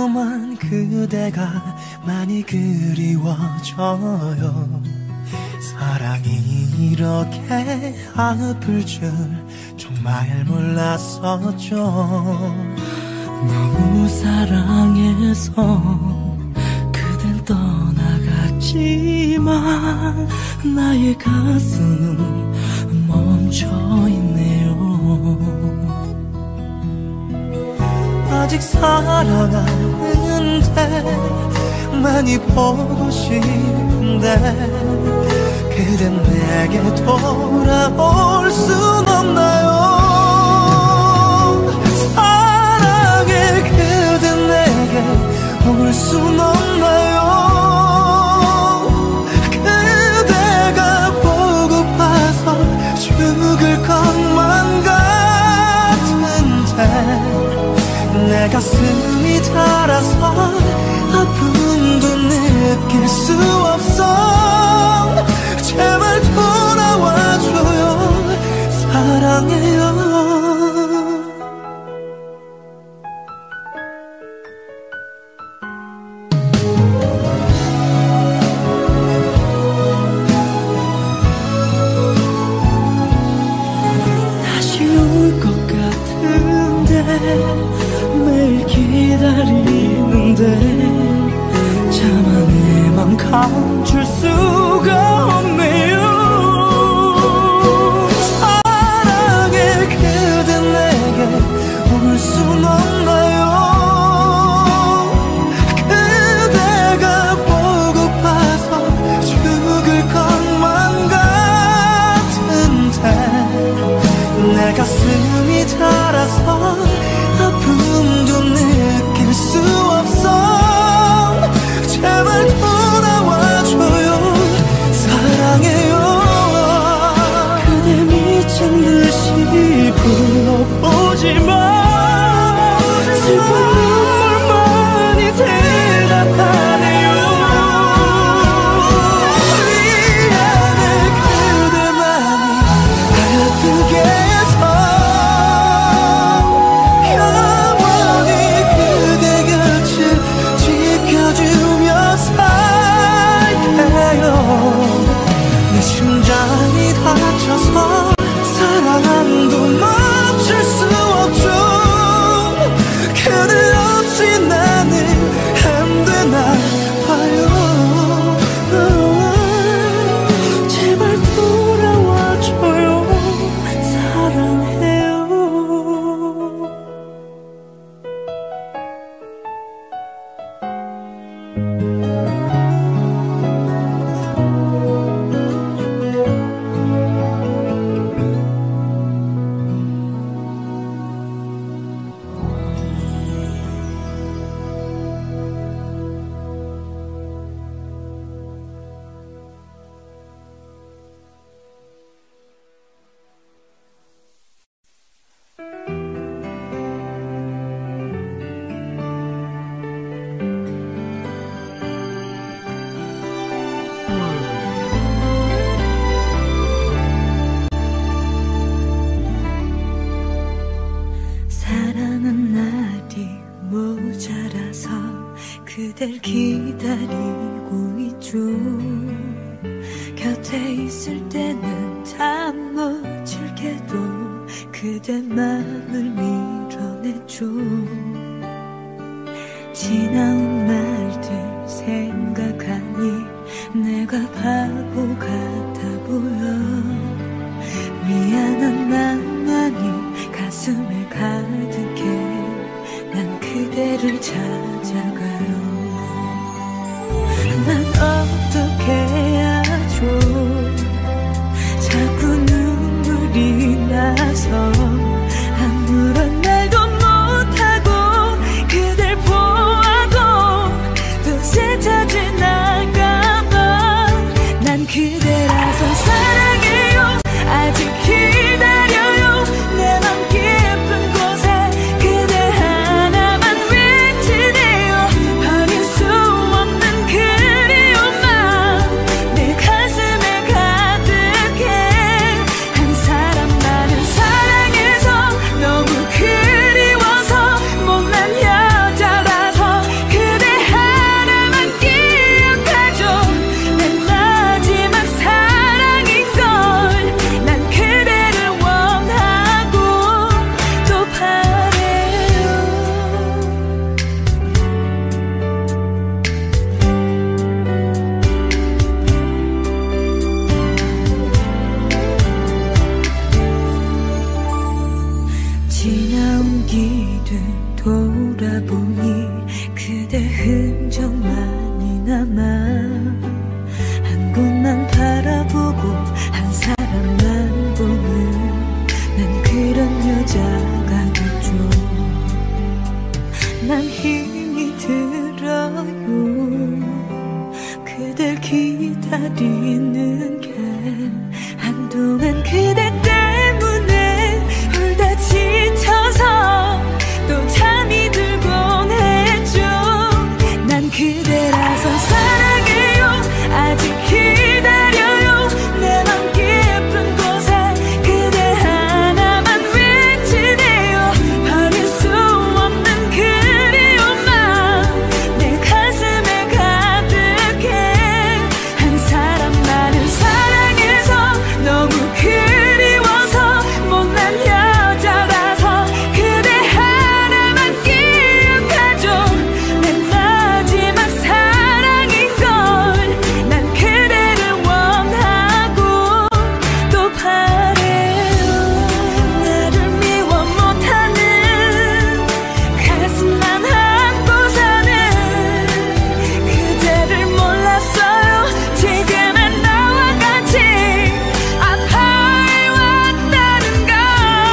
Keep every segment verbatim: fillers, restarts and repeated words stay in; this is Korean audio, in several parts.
자꾸만 그대가 많이 그리워져요. 사랑이 이렇게 아플 줄 정말 몰랐었죠. 너무 사랑해서 그댄 떠나갔지만 나의 가슴은 멈춰있네요. 아직 사랑하는데 많이 보고 싶은데 그댄 내게 돌아올 순 없나요? 사랑해 그댄 내게 올 순 없나요? 그대가 보고파서 죽을 것만 같은데 내 가슴이 자라서 아픔도 느낄 수 없어. 제발 돌아와줘요. 사랑해요. 다시 올 것 같은데 매일 기다리는데 차마 내 맘 감출 수가 없네요. 사랑해 그대 내게 올 순 없나요? 그대가 보고파서 죽을 것만 같은데 내 가슴이 자라서 아픔도 느낄 수 없어. 제발 돌아와줘요. 사랑해요. 그대 미친 듯이 불러보지만 슬픈 눈물만이 대답하네요. 미안해 그대 맘이 아프게 해서 영원히 그대 곁을 지켜주며 살게요. 내 심장이 다쳐서 사랑도 멈출 수 없죠. 그대 없이 나는 안 되나 봐요. 제발 돌아와줘요. 사랑해요. 사랑은 날이 모자라서 그댈 기다리고 있죠. 곁에 있을 때는 참 멋질게도 그대 맘을 밀어냈죠. 지나온 날들 생각하니 내가 바보 같아 보여. 미안한 나만이 가슴에 가득해 난 그대를 찾아가요. 난 어떻게 해야죠. 자꾸 눈물이 나서 아무런 말도 못하고 그댈 보아도 또 스쳐 지나가봐. 난 그대라서 사랑해요. 아직 기다려요. 내 맘 깊은 곳에 그대 하나만 외치네요. 버릴 수 없는 그리움만 내 가슴에 가득해. 한 사람만은 지나온 길을 돌아보니 그대 흔적만이 남아 한 곳만 바라보고 한 사람만 보는 난 그런 여자가 됐죠. 난 힘이 들어요. 그댈 기다리는 게 한동안 그대 때문에 울다 지쳐서 또 잠이 들곤 했죠. 난 그대라서 사랑해요. 아직 기다려요. 내 맘 깊은 곳에 그대 하나만 외치네요. 버릴 수 없는 그리움만 내 가슴에 가득해. 한 사람만을 사랑해서 너무 그리워서 못난 여자라서 그대 하나만 기억하죠. 내 마지막 사랑인걸. 난 그대를 원하고 또 바래요. 나를 미워 못하는 가슴만 안고 사는 그대를 몰랐어요. 지금은 나와 같이 아파해왔다는 걸.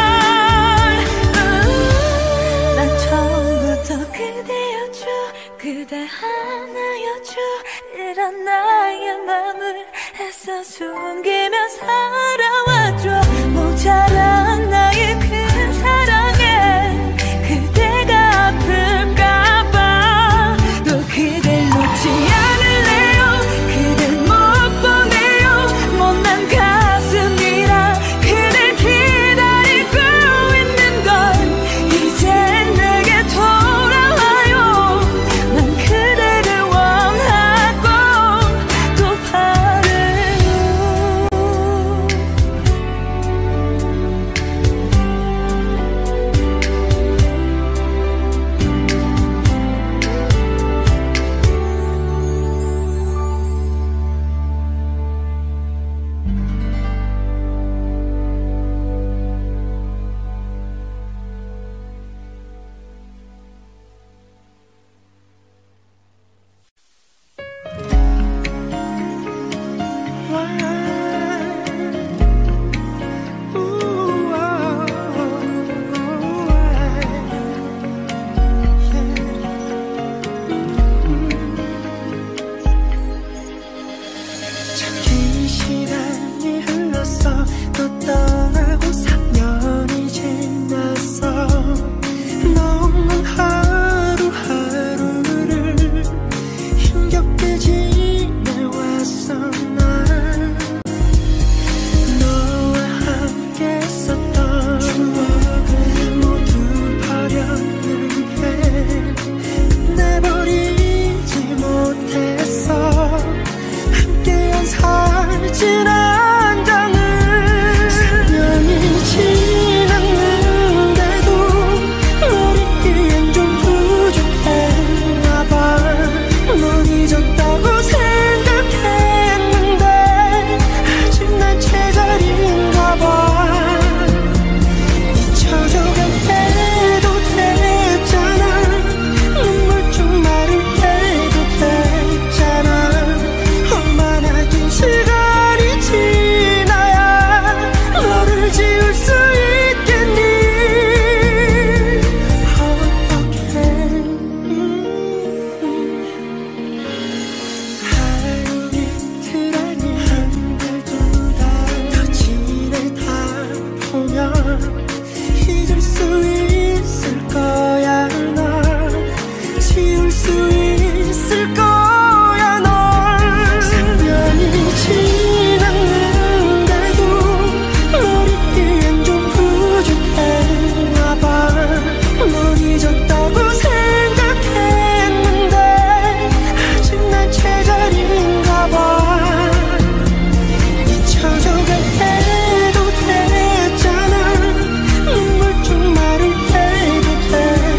난 처음부터 그대였죠. 그대 하나였죠. 이런 나의 맘을 애써 숨기며 살아왔죠. 모자란 나의 그 사랑에 그대가 아플까봐 또 그댈 놓지 않을래요. 그댈 못 보내요. 못난 가슴이라 그댈 기다리고 있는 건 이제 내게 돌아와요. 난 그대를 원하고 또 바래요. 긴 시간이 흘렀어. 너 떠나고 삼 년이 지났어. 너무 하루하루를 힘겹게 지내왔어. 난 너와 함께 했었던 추억을 모두 버렸는데 내버리지 못했어. 함께한 사진 한 장을 삼 년이 지났는데도 널 잊기엔 좀 부족했나봐. 널 잊었다고 생각했는데 아직 난 제자리인가봐. 잊혀져갈 때도 됐잖아. 눈물 좀 마를 때도 됐잖아. 얼마나 긴 시간이 지나야 너를 지울 수 있겠니. 어떡해. 하루 이틀 아니 한 달 두 달 더 지내다 보면 잊을 수 있을 거야. 널 지울 수 있을 거야. 널 삼 년이 지났는데도 널 잊기엔 좀 부족했나봐. 널 잊었다고 생각했는데 아직 난 제자리인가봐. 잊혀져갈 때도 됐잖아. 눈물 좀 마를 때도 됐잖아.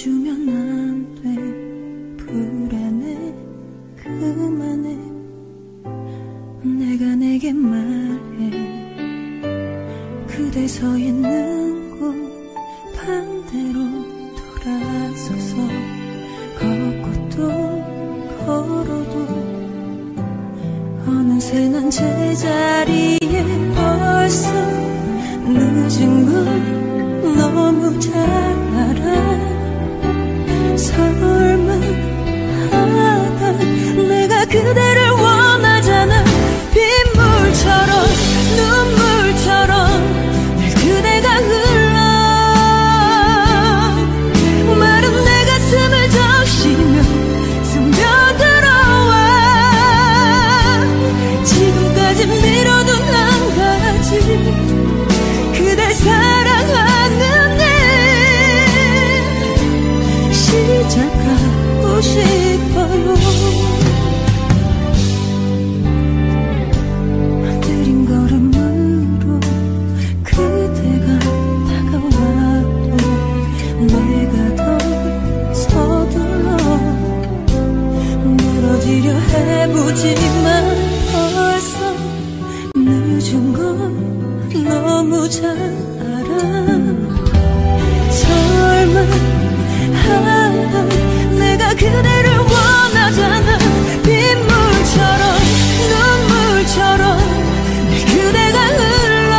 안아주면 안 돼. 불안해. 그만해. 내가 내게 말해. 그대 서 있는 곳 반대로 돌아서서 걷고 또 걸어도 어느새 난 제자리에 벌써 늦은 걸 너무 잘 알아. 설마 하다 내가 그대를 원하잖아. 빗물처럼 눈물처럼 늘 그대가 흘러 마른 내 가슴을 적시며 스며들어와. 지금까지 미뤄둔 한 가지 그댈 사랑하는 일 시작하고 싶어요. 느린 걸음으로 그대가 다가와도 내가 더 서둘러 멀어지려 해보지만 벌써 늦은 걸 너무 잘 알아. 설마 하다 내가 그대를 원하잖아. 빗물처럼 눈물처럼 늘 그대가 흘러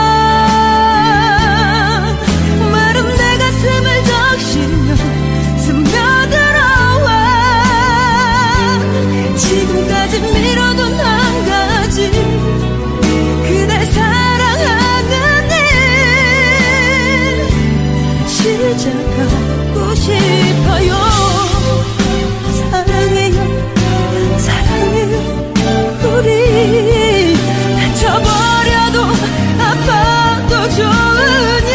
마른 내 가슴을 적시며 스며들어와. 지금까지 미뤄둔 한 가지 그댈 사랑하는 일 시작하고 싶어요. 사랑해요 사랑해요. 우리 다쳐버려도 아파도 좋으니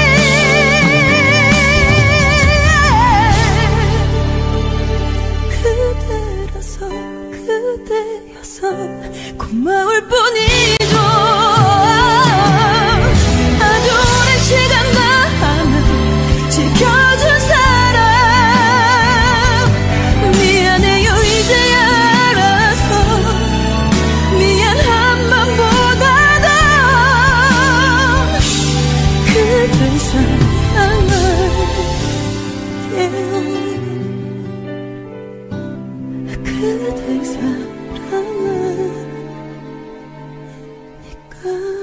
그대라서 그대여서 고마울 뿐이죠. 아주 오랜 시간 나는 지켜준 사람 미안해요 이제야 알아서. 미안한 맘보다도 그댈 사랑할게요. 그댈 사랑하니까.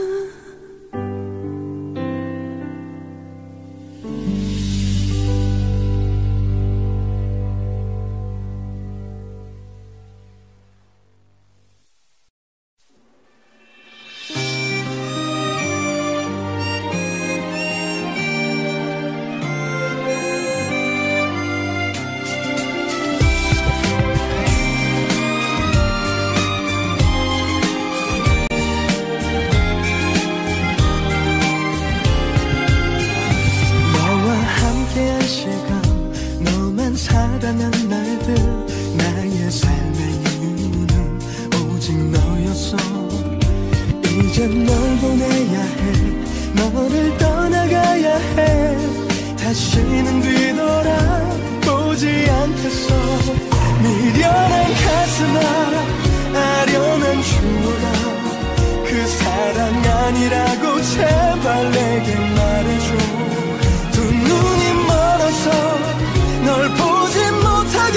사랑한 날들 나의 삶의 이유는 오직 너였어. 이제 널 보내야 해. 너를 떠나가야 해. 다시는 뒤돌아보지 않겠어. 미련한 가슴아 아련한 추억아 그 사랑 아니라고 제발 내게 말해줘. 두 눈이 멀어서 널 보지 못하게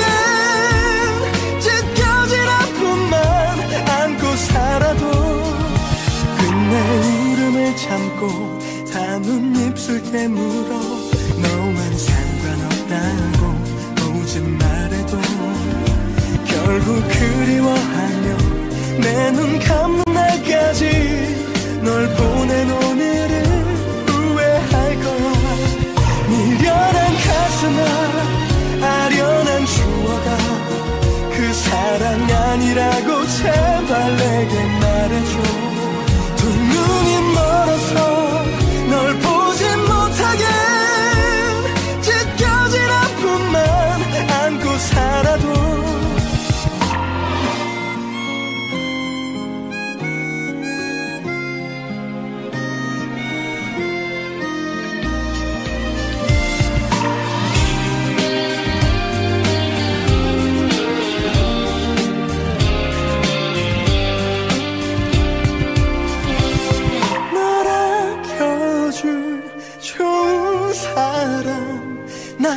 찢겨진 아픔만 안고 살아도 끝내 울음을 참고 담은 입술 깨물어 너만 상관없다고 오지 말해도 결국 그리워하며 내 눈 감는 날까지 널 보낸 오늘을 후회할 거야. 미련한 가슴아 아련한 추억아 그 사랑 아니라고 제발 내게 말해줘. 두 눈이 멀어서 널 보지 못하게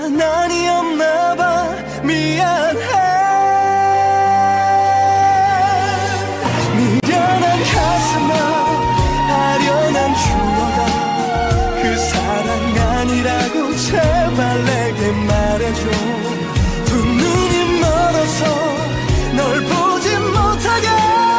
난 아니었나봐. 미안해. 미련한 가슴아, 아련한 추억아, 그 사랑 아니라고 제발 내게 말해줘. 두 눈이 멀어서 널 보지 못하게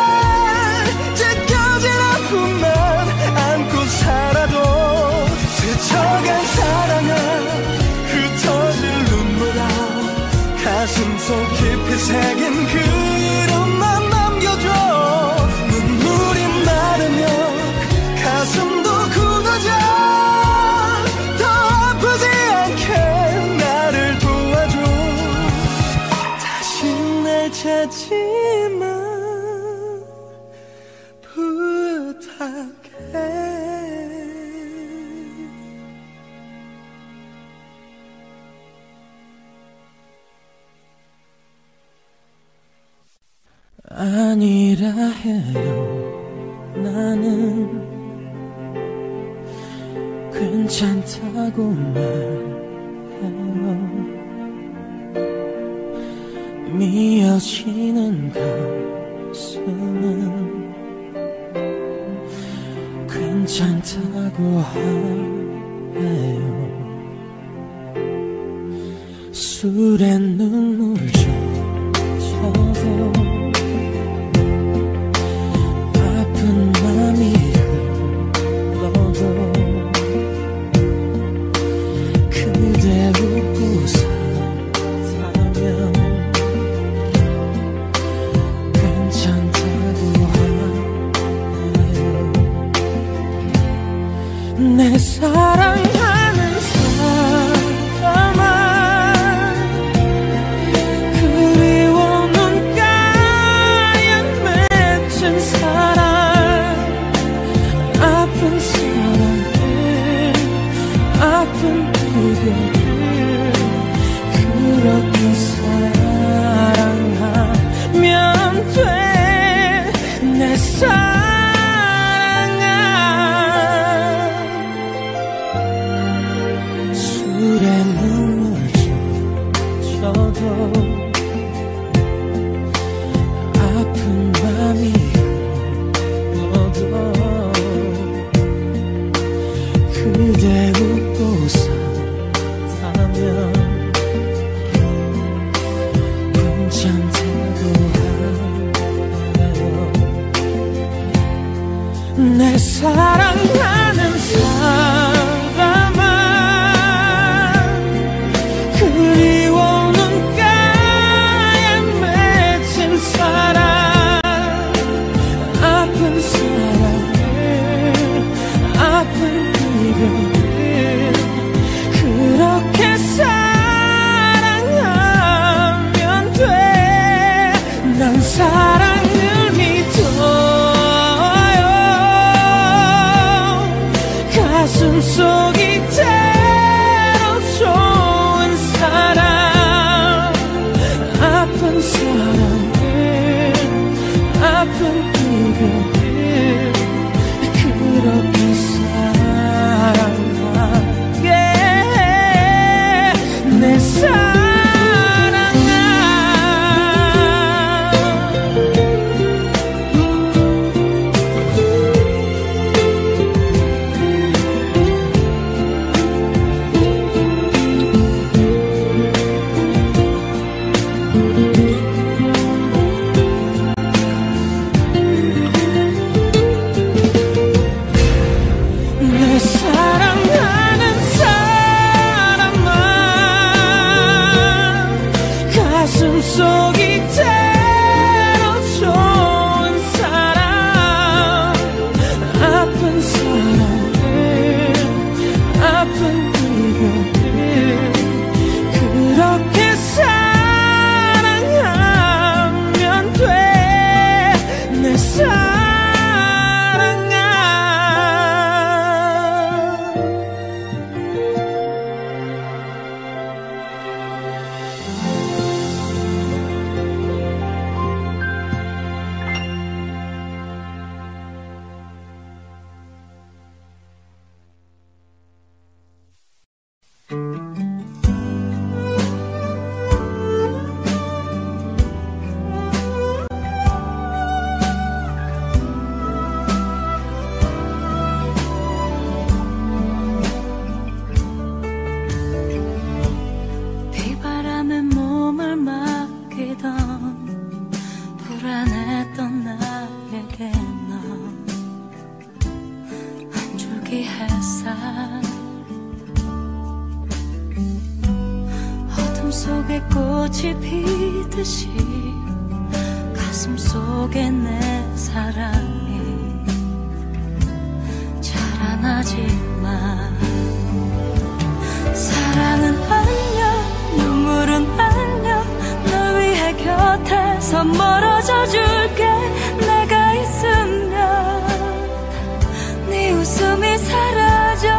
찢겨진 아픔만 안고 살아도 스쳐간 사랑아, 흩어질 눈물아, 가슴 속 깊이 새긴 그 이름만 남겨줘. 눈물이 마르면 가슴도 굳어져. 더 아프지 않게 나를 도와줘. 다시 날 찾지 마, 부탁해. 아니라 해요. 나는 괜찮다고 말해요. 미어지는 가슴은 괜찮다고 해요. 술에 눈물 젖어도 아픈 맘이 흘러도 그대 웃고 산다면 괜찮다고 해요. 내 사랑하는 사람아, 그 속에 꽃이 피듯이 가슴 속에 내 사랑이 자라나지만 사랑은 안녕 눈물은 안녕 널 위해 곁에서 멀어져 줄게 내가 있으면 네 웃음이 사라져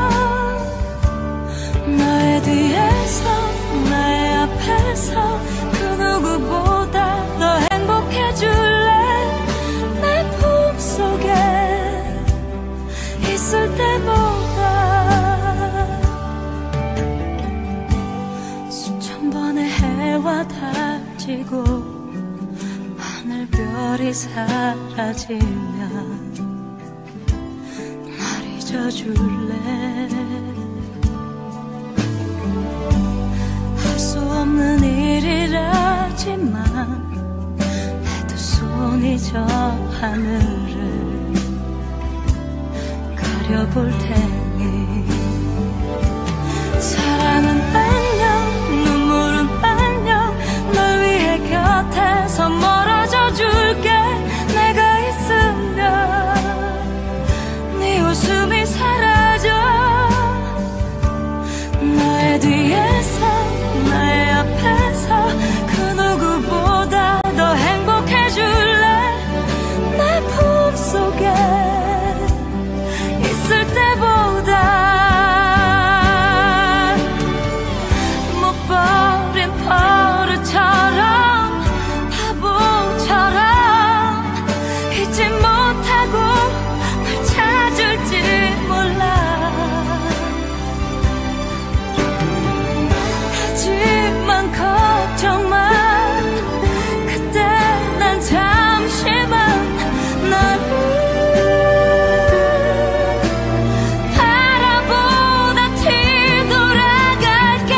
너의 뒤에서 나의 앞에서 그 누구보다 더 행복해줄래 내 품속에 있을 때보다 수천 번의 해와 닿지고 하늘별이 사라지면 날 잊어줄래 할 수 없는 일이라지만 내 두 손이 저 하늘을 가려볼 테니 사랑은 안녕 눈물은 안녕 널 위해 곁에서 멀어져 줄게 내가 있으면 네 웃음이 사라져 너의 뒤에서 나의 앞에서 그 누구보다 더 행복해줄래 내 품속에 있을 때보다 못 버린 버릇처럼 바보처럼 잊지 못하고 널 찾을지 몰라 하지만 걱정 마 그때 난 잠시만 너를 바라보다 뒤돌아갈게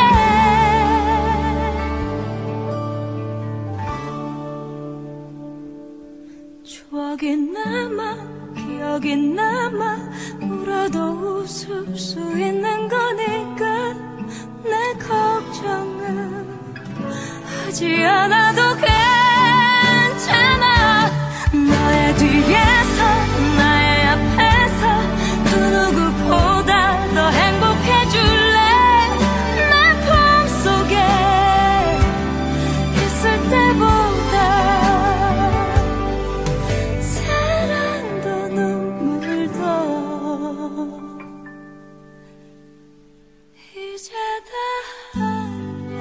추억이 남아 기억이 남아 울어도 웃을 수 있는 거니까 내 걱정은 하지 않아도 괜찮아 너의 뒤에서 나의 앞에서 그 누구보다 더 행복해줄래 내 품속에 있을 때보다 사랑도 눈물도 이제 다 안녕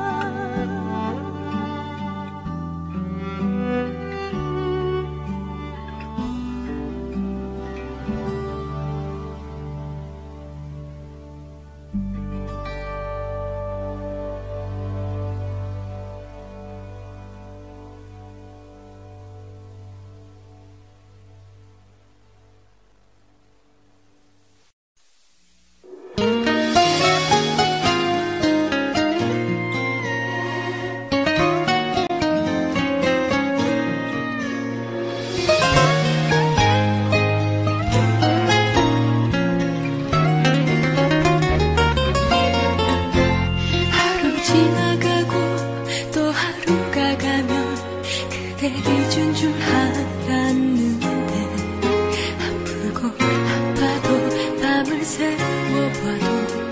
하루 지나가고 또 하루가 가면 그댈 잊은 줄 알았는데 아프고 아파도 밤을 새워봐도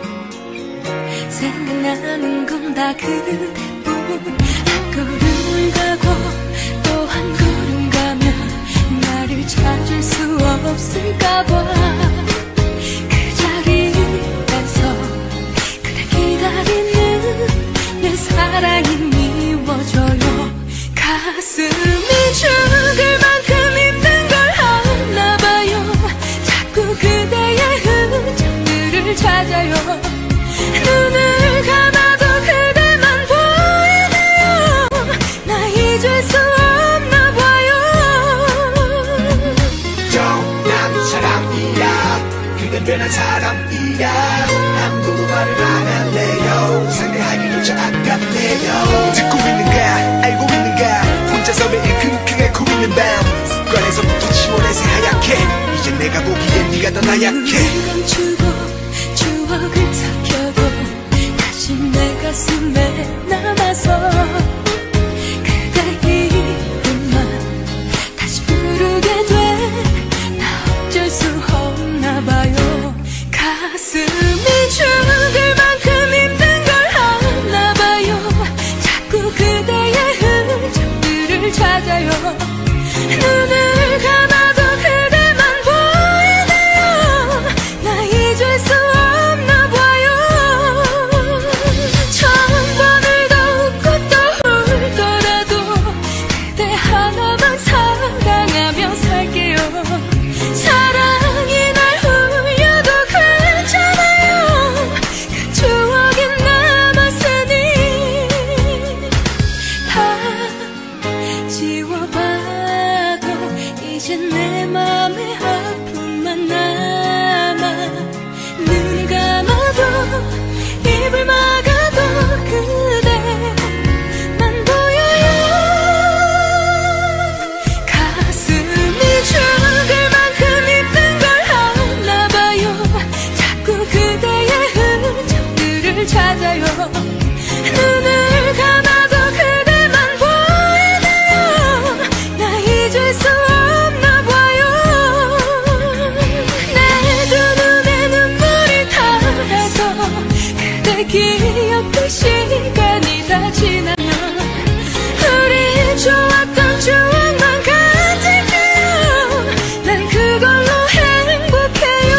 생각나는 건 다 그대뿐 한 걸음을 가고 또 한 걸음 가면 나를 찾을 수 없을까봐 그 자리에서 그대 기다리는 내 사랑이 미워져요 가슴이 죽을 만큼 힘든 걸 아나봐요 자꾸 그대의 흔적들을 찾아요 눈을 감아도 그대만 보이네요 나 잊을 수 없나 봐요 난 사람이야 그댄 변한 사람이야 아무도 말을 안 할래요 상대하기조차 아깝네요 듣고 있는가 알고 있는가 혼자서 매일 킁킁 앓고 있는 밤 습관에서부터 지원해서 하얗게 이제 내가 보기엔 네가 더 나약해 눈을 감추고 추억을 삭혀도 다시 내가 가슴에 남아서 그대 이름만 다시 부르게 돼. 나 어쩔 수 없나 봐요. 가슴이 죽을 만큼 힘든 걸 아나 봐요. 자꾸 그대의 흔적들을 찾아요. 눈을 감아도 그대만 보이네요. 나 잊을 수 없나 봐요. 천 번을 더 웃고 또 울더라도 그대 하나만 사랑하며 살게요. 사랑이 날 울려도 괜찮아요. 그 추억이 남았으니 다 지워봐도 이제 내 맘에 아픔만 남아. 눈을 감아도 입을 막아도 그대만 보여요. 가슴이 죽을 만큼 힘든 걸 아나 봐요. 자꾸 그대의 흔적들을 찾아요. 눈을 감아도 그대만 보이네요. 나 잊을 수 없나 봐요. 내 두 눈에 눈물이 닿아서 그대 기억들 시간이 다 지나면 우리 좋았던 추억만 가질게요. 난 그걸로 행복해요.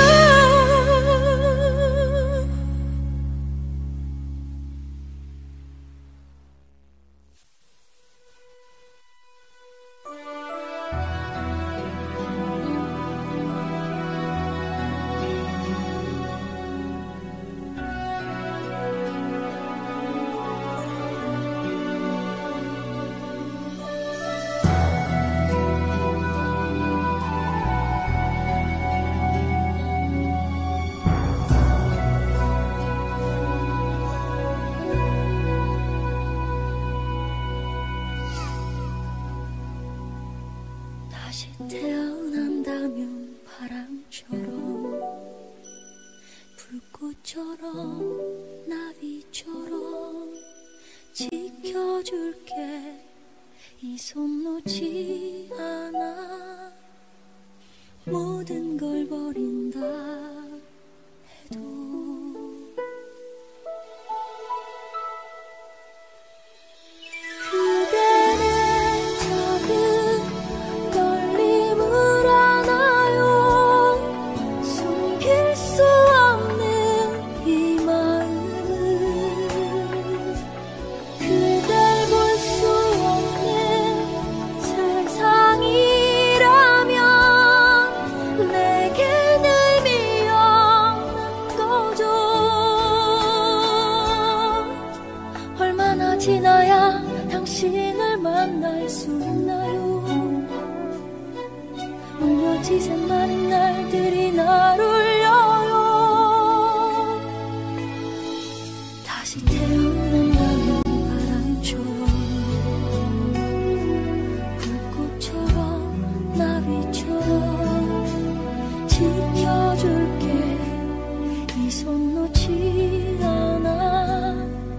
다시 태어난다면 바람처럼 불꽃처럼 나비처럼 지켜줄게. 이 손 놓지 않아. 모든 걸 버린다 해도 그대는 작은 떨림을 안아요. 숨길 수 없는 이 마음을 그댈 볼 수 없는 세상이라면 내겐 의미 없는 거죠. 얼마나 지나야 당신을 만날 수 있나요? 울려 지샌 많은 날들이 날 울려요. 다시 태어난다면 바람처럼 불꽃처럼 나비처럼 지켜줄게. 이 손 놓지 않아.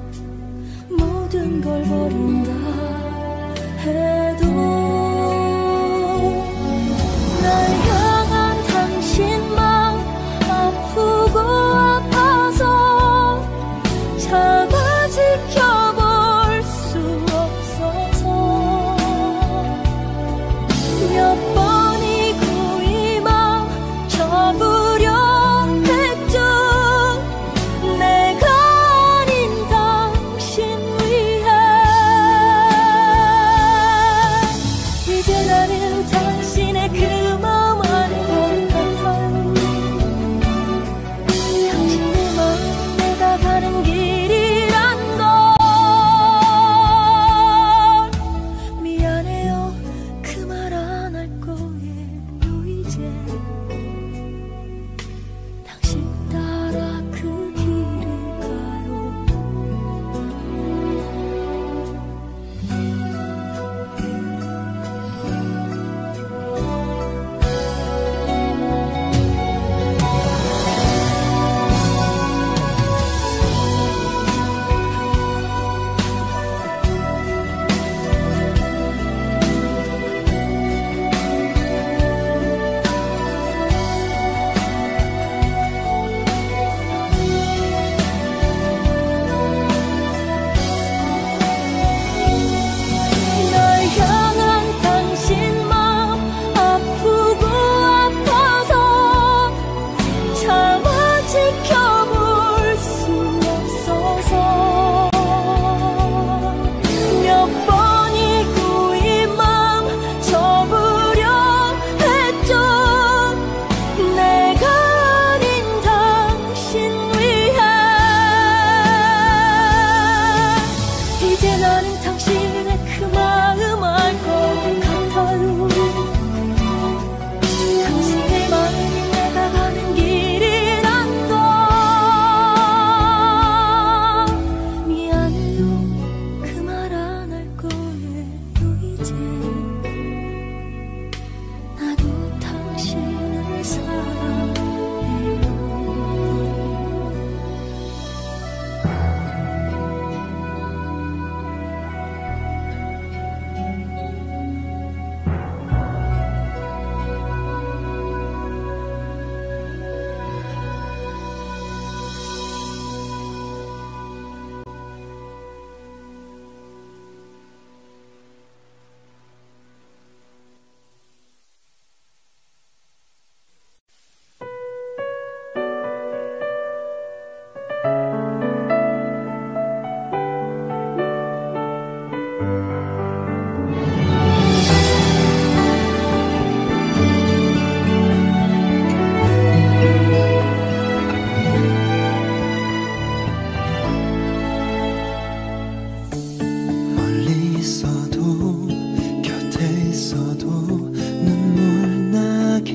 모든 걸 버린다 해도 날 향한 당신 맘 아프고 아파서 잡아 지켜볼 수 없어서 몇 번이고 이 맘 접으려 했죠. 내가 아닌 당신 위해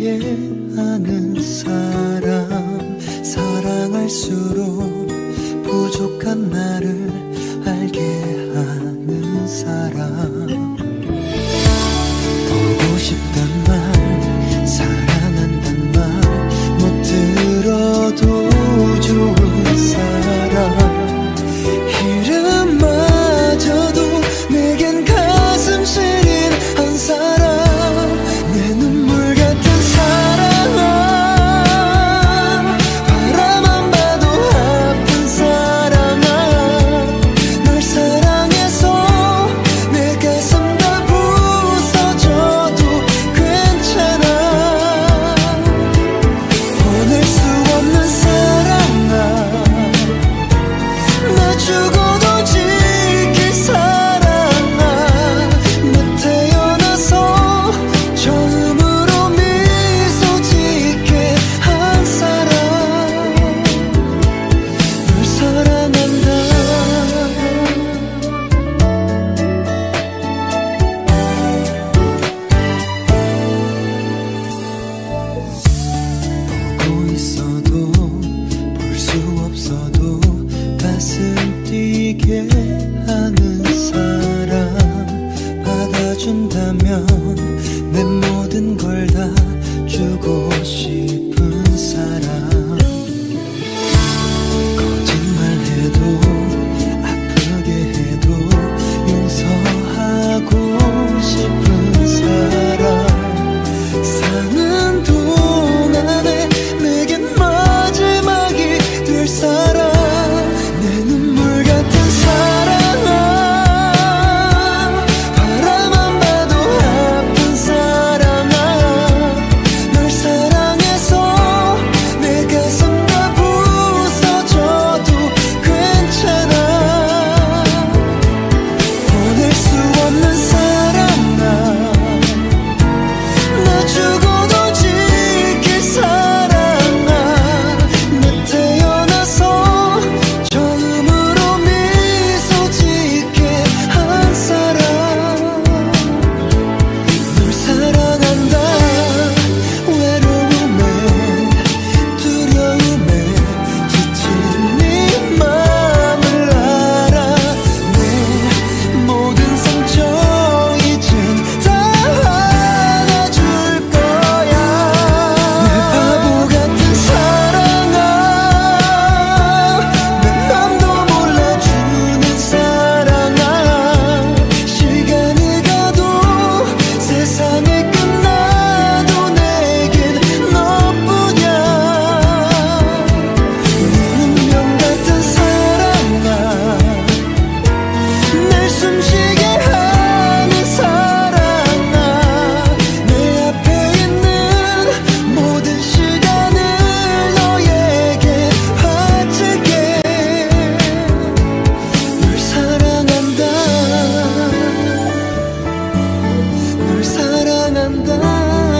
숨쉬게 하는 사람, 사랑할수록 부족한 나를 알게 하는 사람. 보고 싶단 말, 사랑한단 말 못 들어도 좋은 사람. 이름마저도 내겐 가슴 시린 한 사람. 내 눈물 같은 사랑, 바라만 봐도 아픈 사랑아. 널 사랑해서 내 가슴 다 부서져도 괜찮아. 보낼 수 없는 사랑아, 나 죽어도 지킬 사랑아. 나 태어나서 처음으로 미소 짓게 한 사람. 널 사랑한다. 보고 있어도 볼 수 없어도 가슴 뛰게 하는 사람. 받아준다면 내 모든 걸 다 주고 싶은 사람. 거짓말해도 아프게 해도 용서하고 싶은 사람. 사는 동안에 내겐 마지막이 될 사람. 내 눈물 같은 사랑아, 바라만 봐도 아픈 사랑아. 널 사랑해서 내 가슴 다 부서져도 괜찮아. 보낼 수 없는 사랑아, 나 죽어도 지킬 사랑아. 나 태어나서 처음으로 미소 짓게 한 사람. 널 사랑한다. 외로움에 두려움에 지친 네 맘을 알아. 내 모든 상처 이젠 다 안아줄 거야. 내 바보 같은 사랑아, 내 맘도 몰라주는 사랑아. 시간이 가도 세상이 끝나도 내겐 너뿐이야. 네 운명 같은 사랑아, 날 숨쉬게 하는 사랑아. 내 앞에 있는 모든 시간을 너에게 바칠게. 널 사랑한다. 널 사랑한다.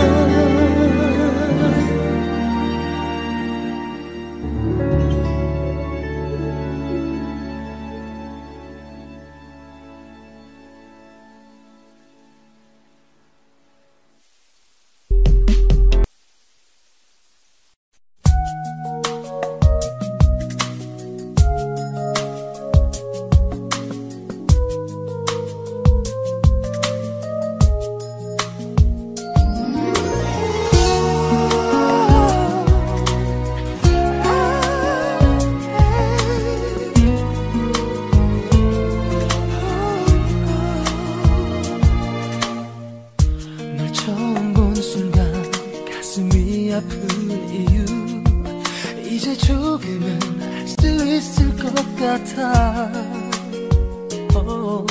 널 처음 본 순간 가슴이 아픈 이유 이제 조금은 알 수 있을 것 같아. 오,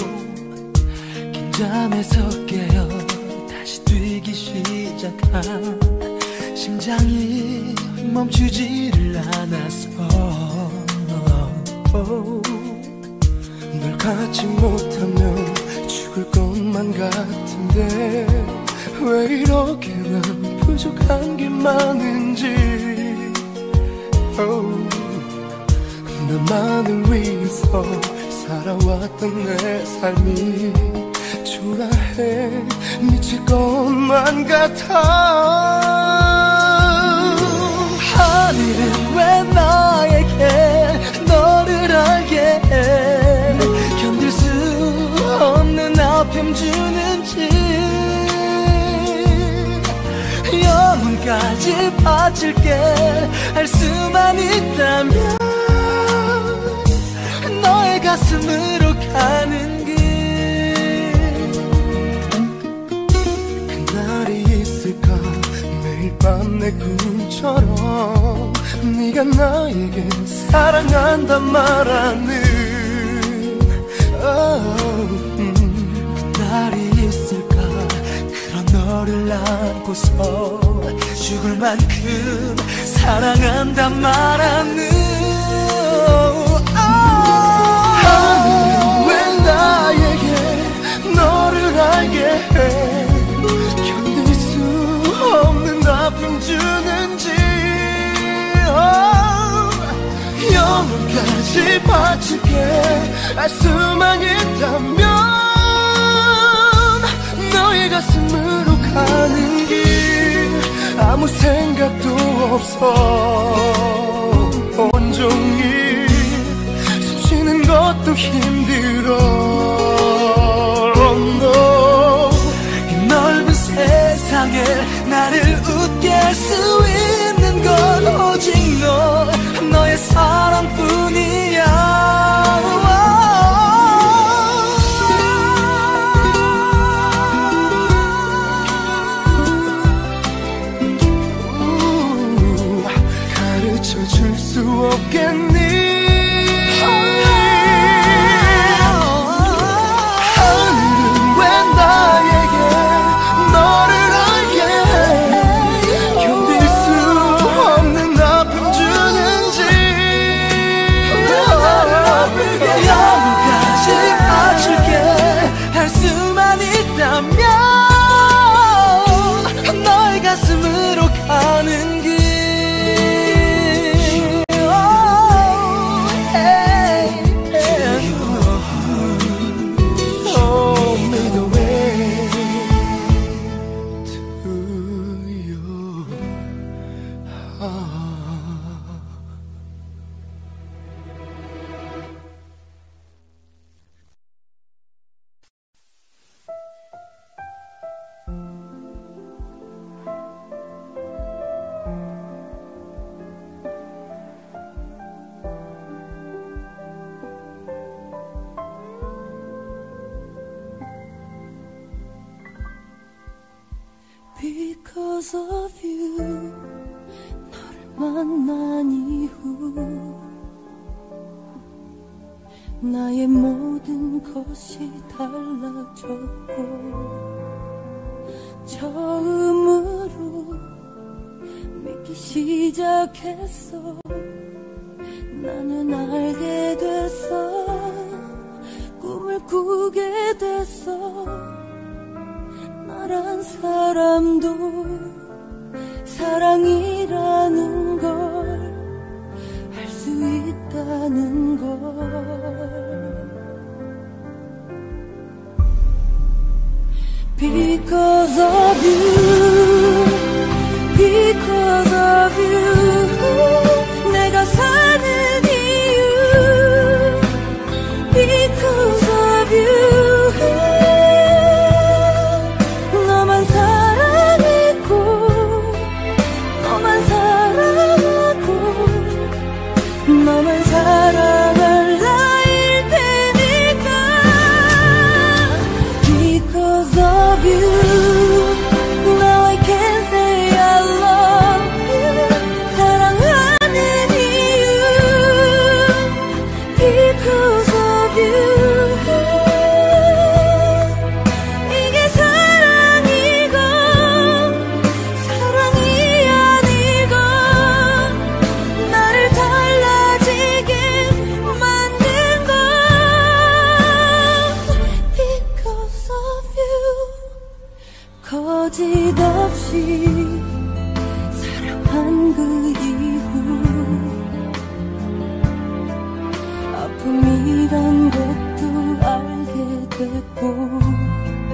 긴장해서 깨어 다시 뛰기 시작한 심장이 멈추지를 않았어. 오, 널 갖지 못하면 죽을 것만 같은데 왜 이렇게 난 부족한 게 많은지. oh, 나만을 위해서 살아왔던 내 삶이 초라해 미칠 것만 같아. 하늘은 왜 나에게 너를 알게 해. 견딜 수 없는 아픔 주는지 영혼까지 바칠게 할 수만 있다면 너의 가슴으로 가는 길. 그날이 있을까 매일 밤 내 꿈처럼 네가 나에게 사랑한단 말하는 oh, 음. 그날이 있을까 그런 너를 안고서 죽을 만큼 사랑한단 말하는 하늘은 왜 나에게 너를 알게 해. 견딜 수 없는 아픔 주는지 oh, 영혼까지 바칠게 알 수만 있다면 너의 가슴으로 가는 길. 아무 생각도 없어 온종일 숨 쉬는 것도 힘들어 no. 이 넓은 세상에 나를 웃게 할 수 있는 건 오직 너 너의 사랑뿐이야. 가르쳐줄 수 없겠니. 하늘은 왜 나에게 너를 알게 해. 견딜 수 없는 아픔 주는지 영혼까지 바칠게 할 수만 있다면 너의 가슴으로 가는 길. Because of you 너를 만난 이후 나의 모든 것이 달라졌고 처음으로 믿기 시작했어. 나는 알게 됐어. 꿈을 꾸게 됐어. 나란 사람도 사랑이라는 걸 알 수 있다는 걸. Because of you, because of you 내가 사는 이유 Because of you 너만 사랑했고 너만 사랑하고 너만 사랑할 나일 테니까 Because of you Now I can say I love you 사랑하는 이유 Because of you 이게 사랑이고 사랑이 아니고 나를 달라지게 만든 건 Because of you 거짓 없이 사랑한 그 이후 아픔이란 것도 알게 됐고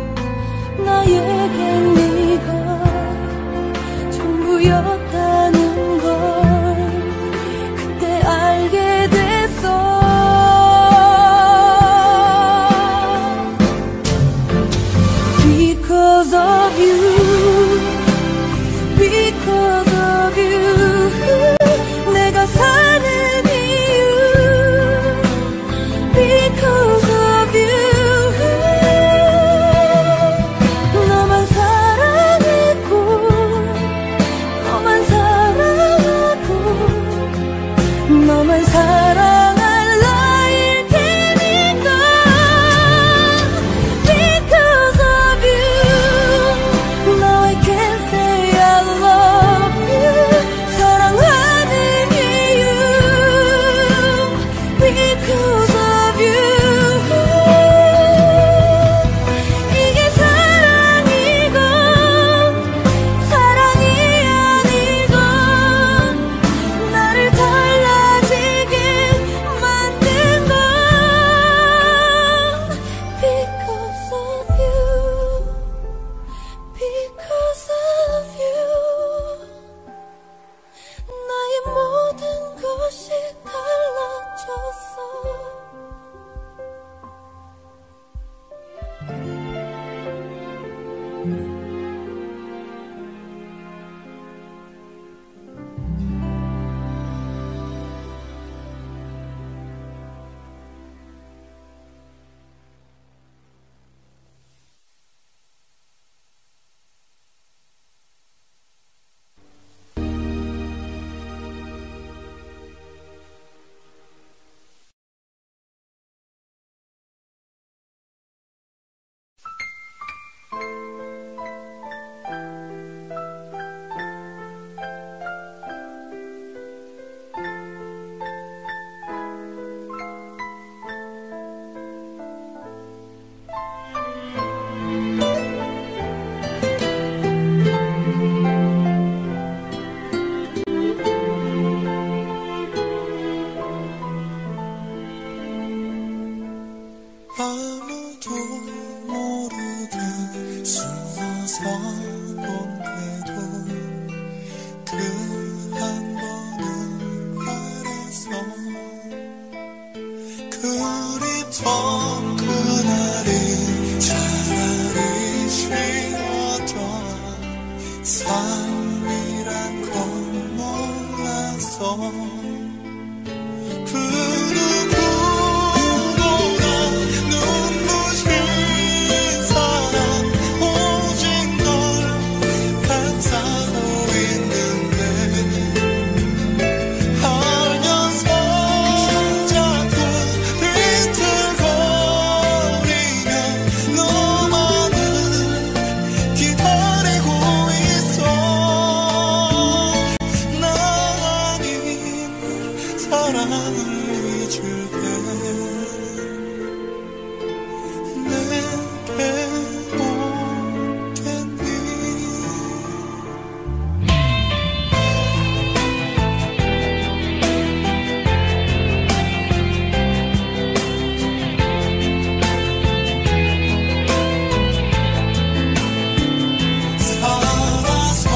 아무도 모르게 숨어서 본데도 그 한 번은 말해서 그립던 그날이 차라리 쉬웠던 삶이란 걸 몰라서 그 누구보다 눈부신 사람 오직 널 감싸고 있는데 알면서 자꾸 비틀거리며 너만을 기다리고 있어. 나 아닌 사랑을 잊을게 내게 오겠니. 살아서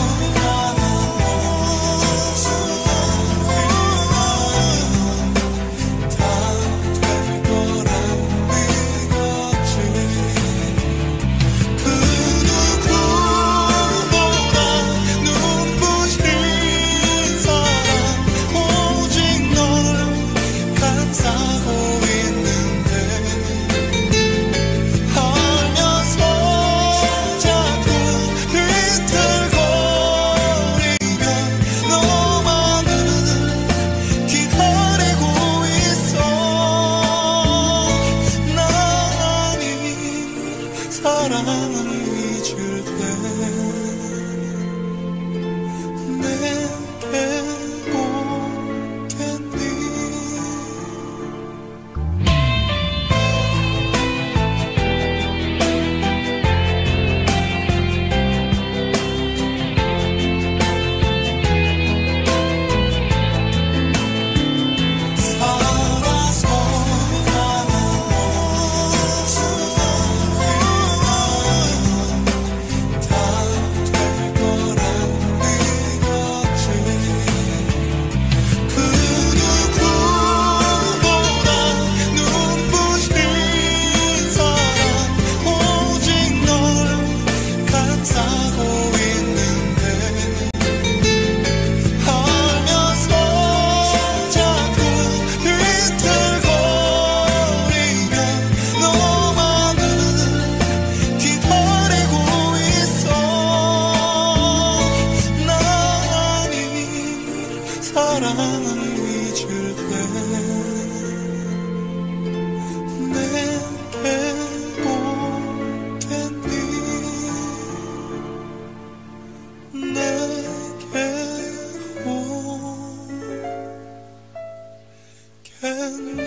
다될 거란 믿었지. 그 누구보다 눈부신 사람 오직 널 감싸고 있는데 알면서 자꾸 비틀거리며 너만을 기다리고 있어. 나 아닌 사랑을 잊을게 내게 오겠니. 살아서 다될 거란 믿었지. 그 누구보다 눈부신 사람 오직 널 감싸고 있는데 알면서 자꾸 비틀거리며 너만을 기다리고 있어. 나 아닌 사랑을 잊을게 내게 오겠니. 내게 오겠니.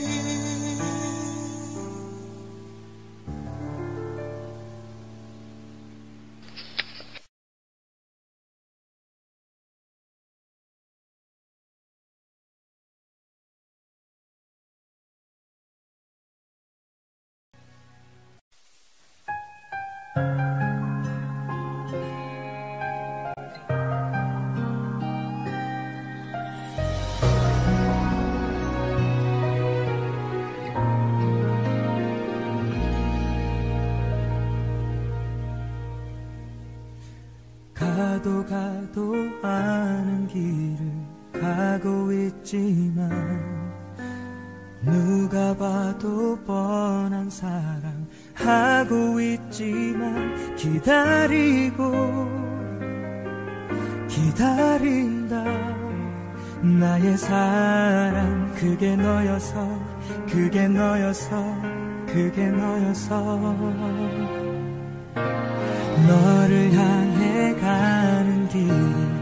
가도 가도 아는 길을 가고 있지만 누가 봐도 뻔한 사랑 하고 있지만 기다리고 기다린다. 나의 사랑 그게 너여서 그게 너여서 그게 너여서 너를 향해 가는 길이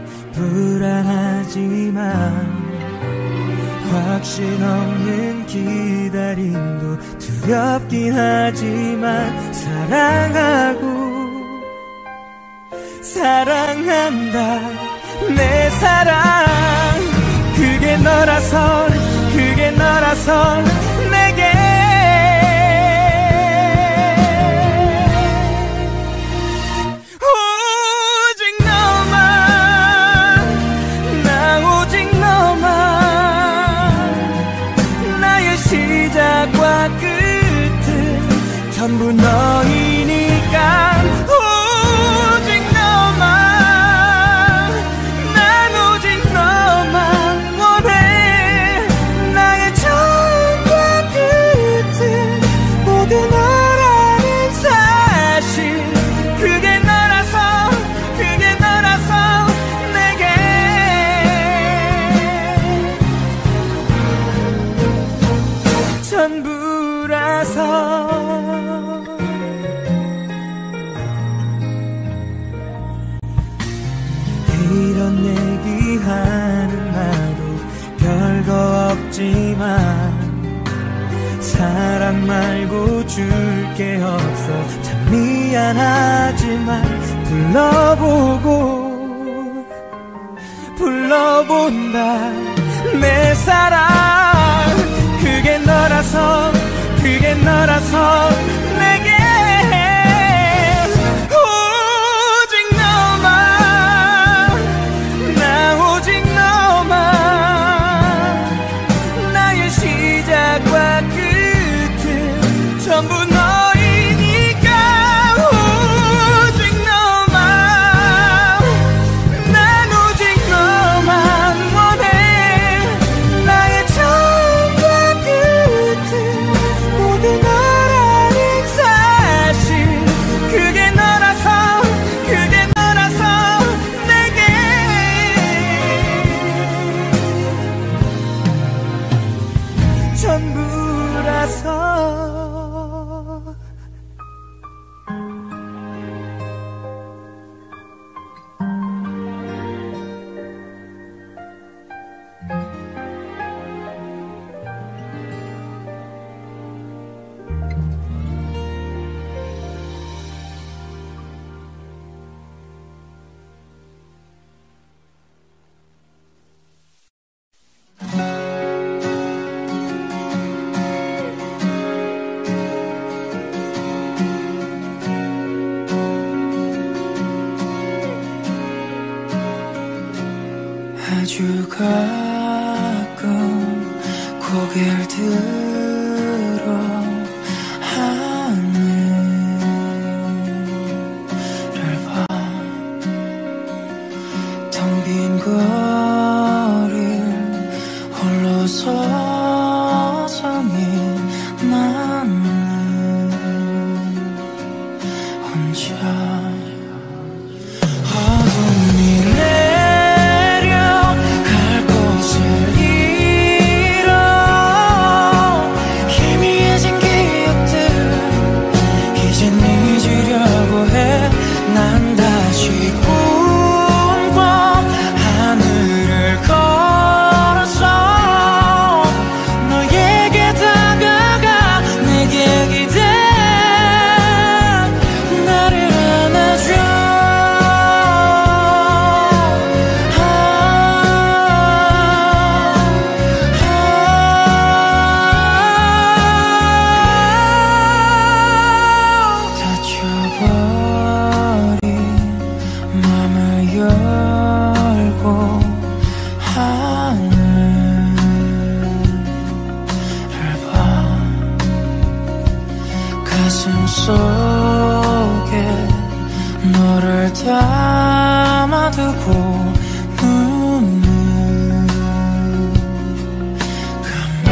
불안하지만 확신 없는 기다림도 두렵긴 하지만 사랑하고 사랑한다. 내 사랑 그게 너라서 그게 너라서 내게 전부 너이니까 오직 너만, 난 오직 너만 원해. 나의 처음과 끝은 모두 너라는 사실, 그게 너라서 그게 너라서 내게 전부라서. 이런 얘기하는 나도 별거 없지만 사랑 말고 줄 게 없어. 참 미안하지만 불러보고 불러본다. 내 사랑 그게 너라서 그게 너라서 내게 오직 너만, 나 오직 너만. 나의 시작과 끝은 전부 너이니까 오직 너만, 난 오직 너만 원해. 나의 처음과 끝은 모두 너라는 사실, 그게 너라서 그게 너라서 내게 전부라서. 아주 가끔 고개를 들어 하늘을 봐. 텅 빈 거리를 홀로 서성인 나는 혼자. 어둠이 난 다시 꿈꿔 하늘을 걸어서 너에게 다가가 내게 기대 나를 안아줘. 아, 아, 다쳐버 맘을 열고 하늘을 봐. 가슴 속에 너를 담아두고 눈을 감아.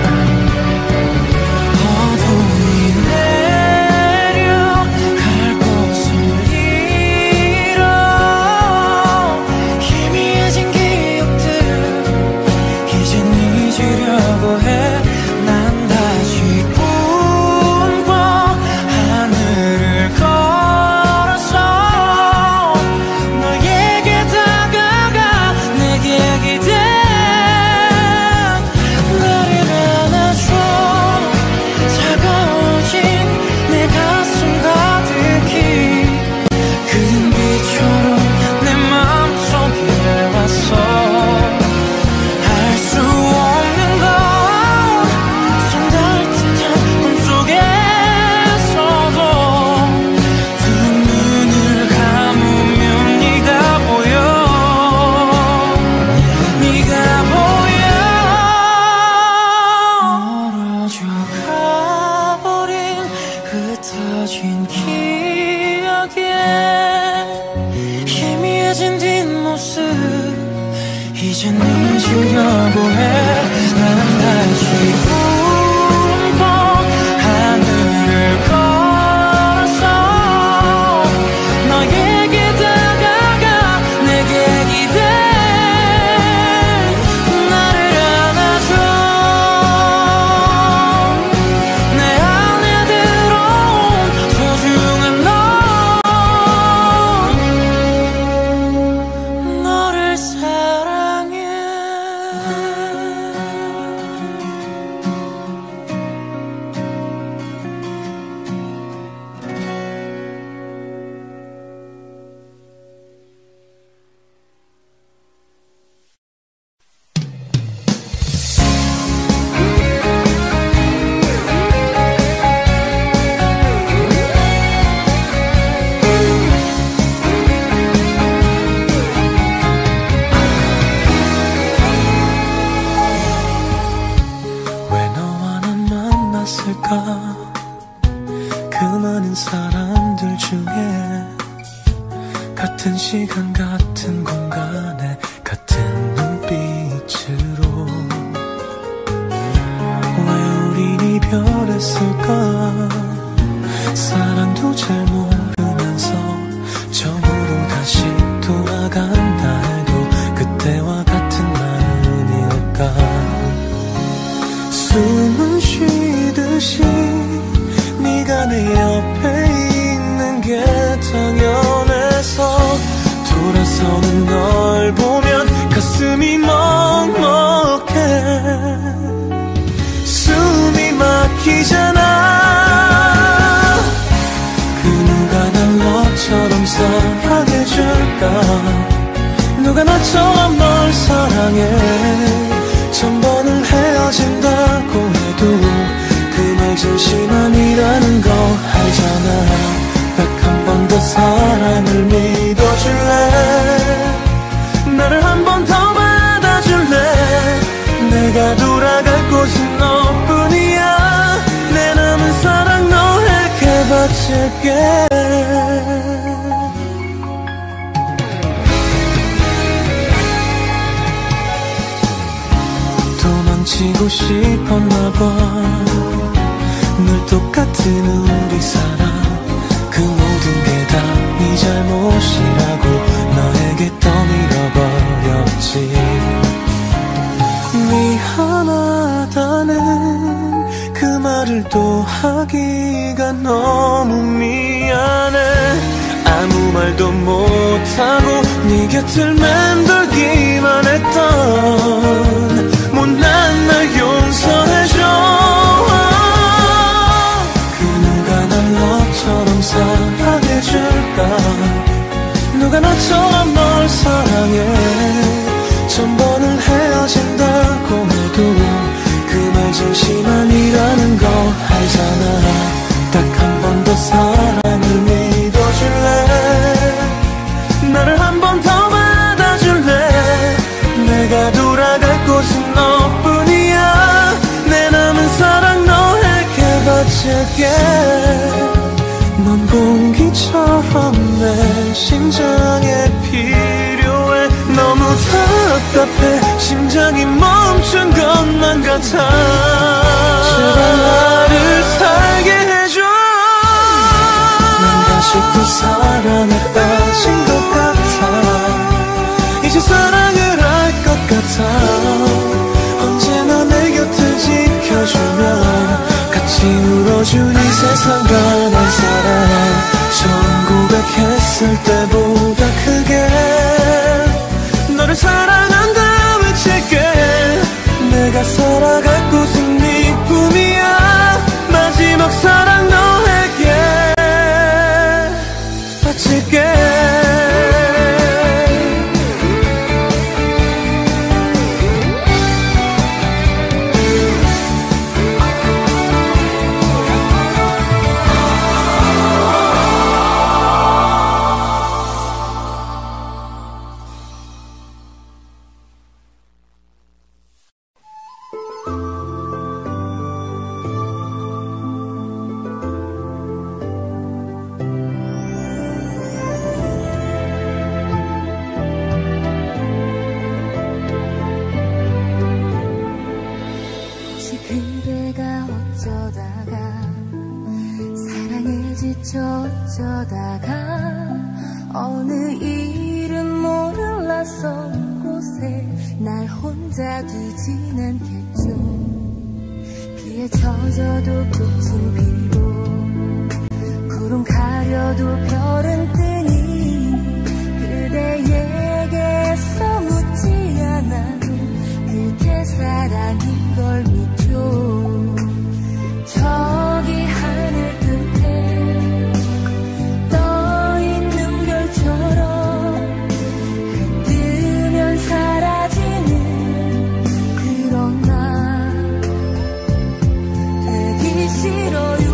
어둠이 내려 갈 곳을 잃어 희미해진 기억들 이젠 잊으려고 해. 난 다시 꿈꿔 하늘을 걸어서 너에게 다가 터진 기억에 희미해진 뒷모습 이젠 잊으려고 해. 난 다시 꿈꿔 하늘을 걸었어. 너에게 다가가 내게 기대 나를 안아줘. 내 안에 들어온 소중한 너 너를 사랑해. 왜 너와 난 만났을까? 그 많은 사람들 중에 같은 시간 같은 공간에 같은 눈빛으로 왜 우린 이별했을까? 사랑도 잘 모르면서 처음으로 다시 돌아간다 해도 그때와 같은 마음일까? 숨은 쉬듯이 네가 내 옆에 있는 게 당연해서 돌아서는 널 보면 가슴이 먹먹해. 숨이 막히잖아. 그 누가 날 너처럼 사랑해줄까? 누가 나처럼 널 사랑해. 천번을 헤어진다고 해도 그 말 진심만이라는 거 알잖아. 딱 한 번 더 사랑을 믿어줄래? 나를 한 번 더 받아줄래? 내가 돌아갈 곳은 너뿐이야. 내 남은 사랑 너에게 바칠게. 도망치고 싶었나봐. 늘 똑같은 우리 사랑 그 모든 게 다 네 잘못이라고 너에게 떠밀어버렸지. 미안하다는 그 말을 또 하기가 너무 미안해. 아무 말도 못하고 네 곁을 맴돌기만 했던 못난 날 용서해줘. 그 누가 날 너처럼 사랑해줄까? 누가 나처럼 널 사랑해. 천번을 헤어진다고 해도 그 말 진심만이라는 거 알잖아. 딱 한 번 더 사랑을 믿어줄래? 나를 한 번 더 받아줄래? 내가 돌아갈 곳은 너뿐이야. 내 남은 사랑 너에게 바칠게. 넌 공기처럼 내 심장에 필요해. 너무 답답해. 심장이 멈춘 것만 같아. 제발 나를 살게 해줘. 난 다시 또 사랑에 빠진 것 같아. 이제 사랑을 할 것 같아. 언제나 내 곁을 지켜주면 같이 울어준 이 세상과 난 사랑. 처음 고백했을 때보다 크게 너를 사랑한다 외칠게. 내가 살아갈 곳은 네 꿈이야. 마지막 사랑 너에게 바칠게. 지쳐 어쩌다가 어느 이름 모를 낯선 곳에 날 혼자 두진 않겠죠. 비에 젖어도 꽃은 피고 구름 가려도 별은 뜨니 그대에게서 묻지 않아도 그대 사랑인 걸 믿죠. 저기 하늘 끝에 떠있는 별처럼 뜨면 사라지는 그런 나 되기 싫어요.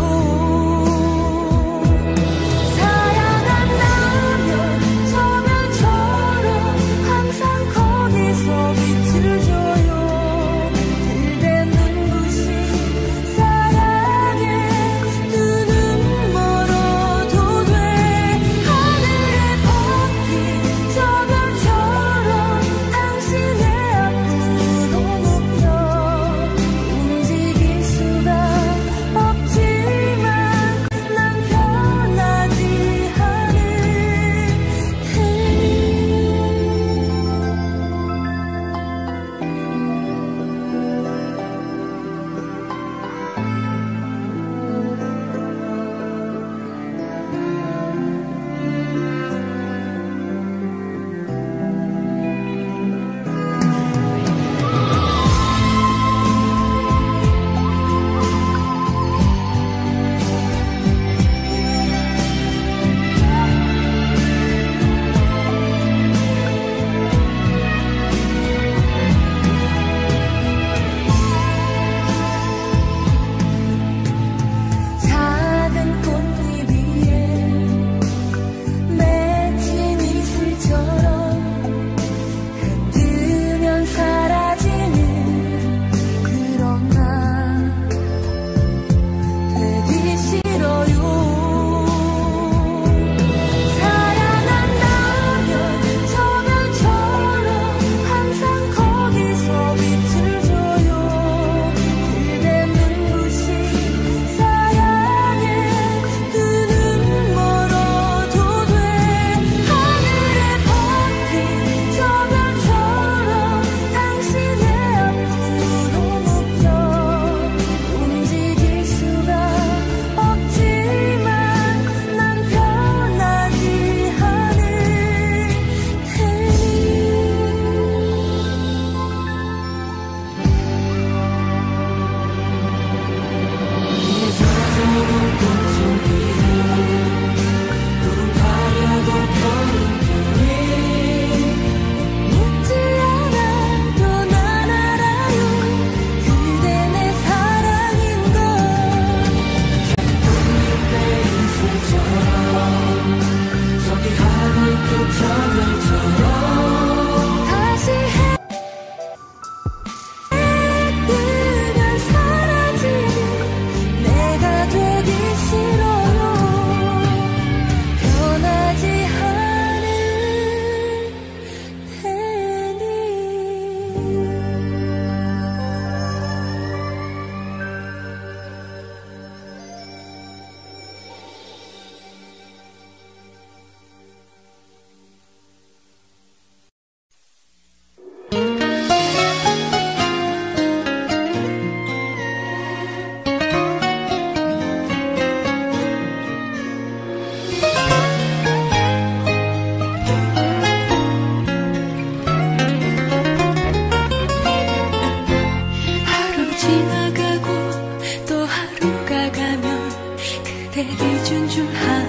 잊은 줄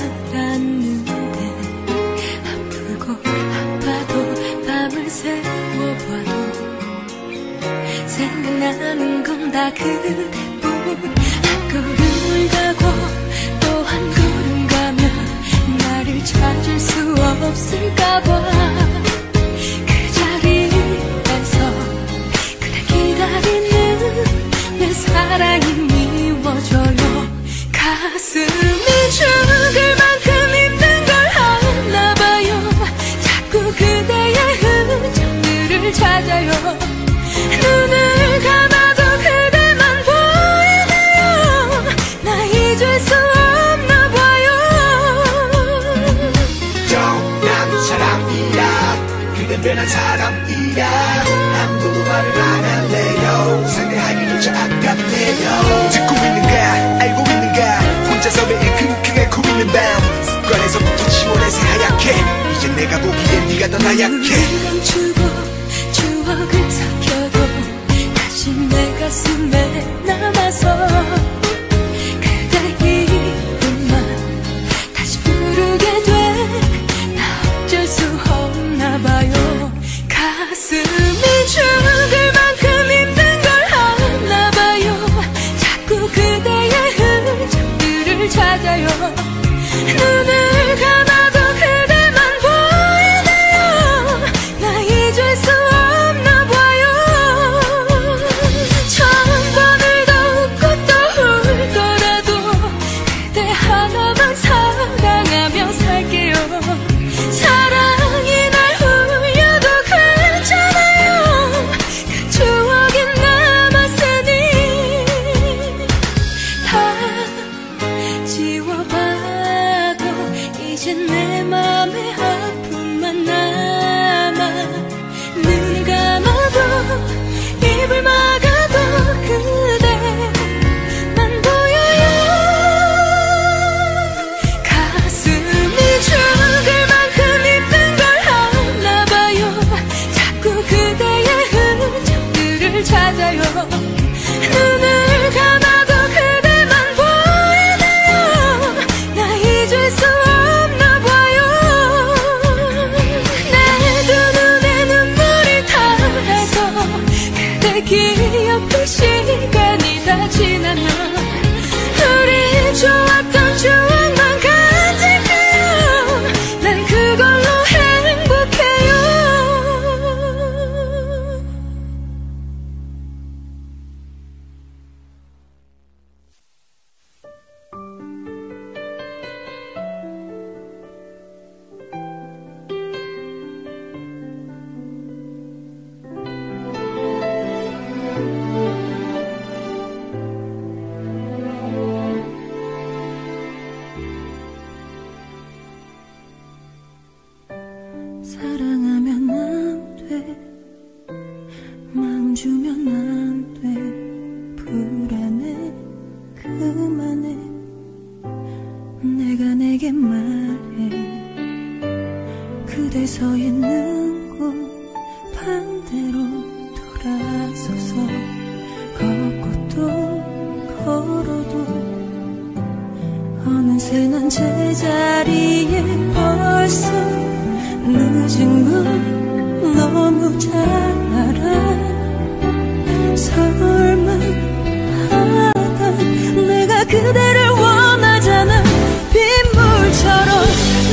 알았는데 아프고 아파도 밤을 새워봐도 생각나는 건 다 그대뿐. 한 걸음을 가고 또 한 걸음 가면 나를 찾을 수 없을까봐 그 자리에서 그래 기다리는 내 사랑이 미워져요. 가슴이 죽을 만큼 힘든 걸 아나봐요. 자꾸 그대의 흔적들을 찾아요. 눈을 감아도 그대만 보이네요. 나 잊을 수 없나 봐요. 변한 사람이야. 아무도 말을 안 할래요. 상대하기조차 아깝네요. 듣고 있는가 알고 있는가 혼자서 매일 킁킁 앓고 있는 밤 습관에서부터 지원해서 하얗게 이제 내가 보기엔 네가 더 나약해. 멈추고 추억을 삭혀도 다시 내 가슴에 남아서 그대 이름만 다시 부르게 돼. 나 어쩔 수 없나 봐요. 가슴이 죽을 만큼 힘든 걸 아나 봐요. 자꾸 그대의 흔적들을 찾아요. 눈을 감아도 그대만 보이네요. 나 잊을 수 없나 봐요. 천 번을 더 웃고 또 울더라도 그대 하나만 사랑하며 살게요. 사랑이 날 울려도 괜찮아요. 그 추억이 남았으니 다 지워봐도 이젠 내 맘에 아픔만 남아. 눈을 감아도 입을 막아도 그대만 보여요. 가슴이 죽을 만큼 힘든 걸 아나 봐요. 자꾸 그대의 흔적들을 찾아요. 눈을 감아도 그대만 보이네요. 나 잊을 수 없나 봐요. 내 두 눈에 눈물이 닿아서 그대 기억할 시간이 다 지나면 우리 좋았던 추억만 간직해요. 난 그걸로 행복해요. 사랑하면 안 돼. 마음 주면 안 돼. 불안해. 그만해. 내가 내게 말해. 그대 서 있는 곳 반대로 돌아서서 걷고 또 걸어도 어느새 난 제자리에 벌써 늦은 걸 너무 잘 알아. 설마 하다 내가 그대를 원하잖아. 빗물처럼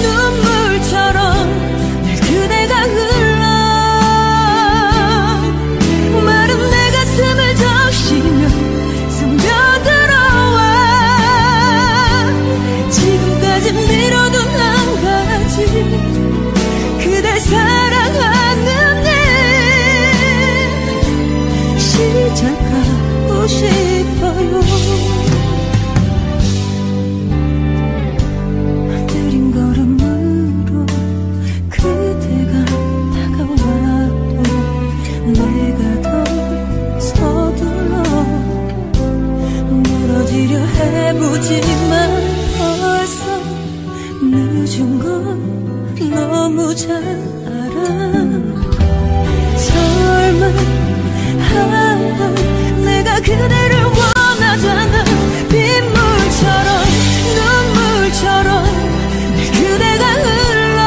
눈물처럼 늘 그대가 흘러 마른 내 가슴을 적시며 스며들어와. 지금까지 미뤄둔 한 가지 그대 사랑하는 일 시작하고 싶어요. 느린 걸음으로 그대가 다가와도 내가 더 서둘러 멀어지려 해보지만 벌써 늦은 건 너무 잘 알아. 설마 하다 내가 그대를 원하잖아. 빗물처럼 눈물처럼 늘 그대가 흘러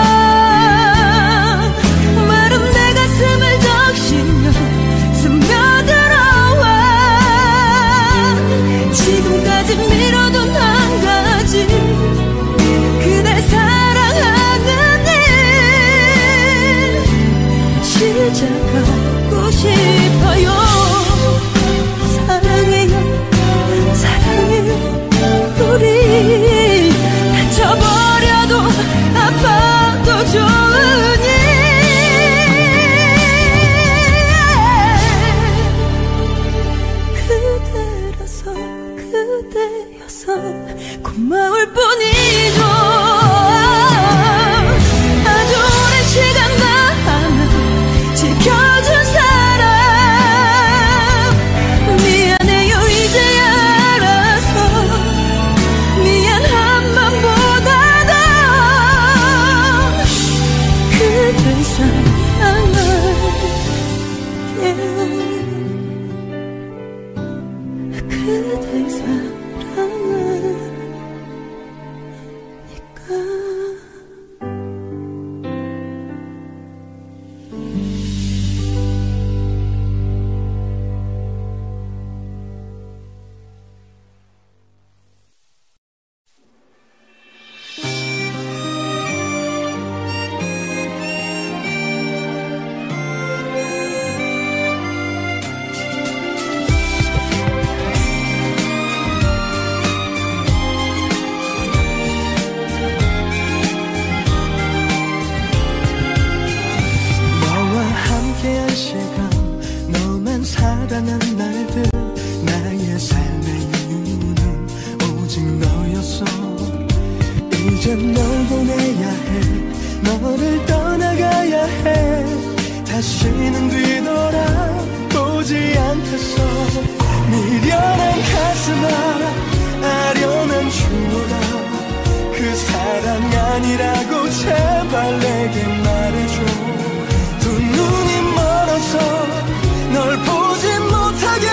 마른 내 가슴을 적시며 스며들어와. 지금까지 미뤄둔 한 가지 그대 사랑하는 일 시작하고 싶어요. 사랑해요 사랑해요. 우리 다쳐버려도 아파도 좋으니 그대라서 그대여서 고마울 뿐이죠. 아주 오랜 시간 나는 이젠 널 보내야 해. 너를 떠나가야 해. 다시는 뒤돌아보지 않겠어. 미련한 가슴아, 아련한 추억아, 그 사랑 아니라고 제발 내게 말해줘. 두 눈이 멀어서 널 보지 못하게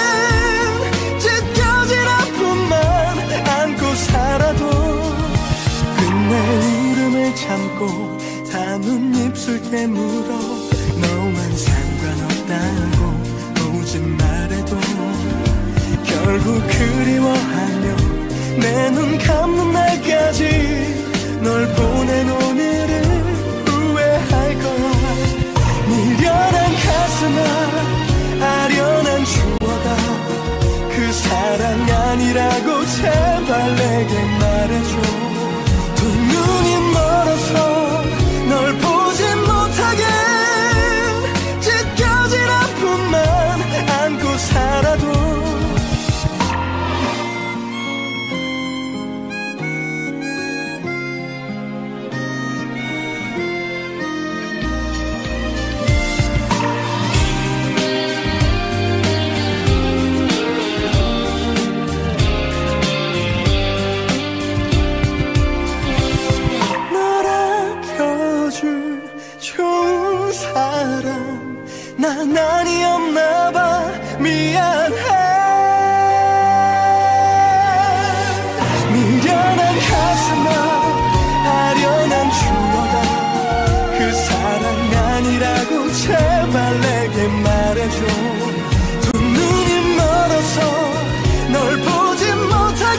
찢겨진 아픔만 안고 살아도 끝내 울음을 참고 담은 입술 깨물어 너만 상관없다고 오지 말해도 결국 그리워하며 내 눈 감는 날까지 널 보낸 오늘을 후회할 거야. 미련한 가슴아, 아련한 추억아, 그 사랑 아니라고 제발 내게 말해줘. 두 눈이 멀어서 널 보지 못하게 찢겨진 아픔만 안고 살아도 난 아니었나봐. 미안해. 미련한 가슴아, 아련한 추억아, 그 사랑 아니라고 제발 내게 말해줘. 두 눈이 멀어서 널 보지 못하게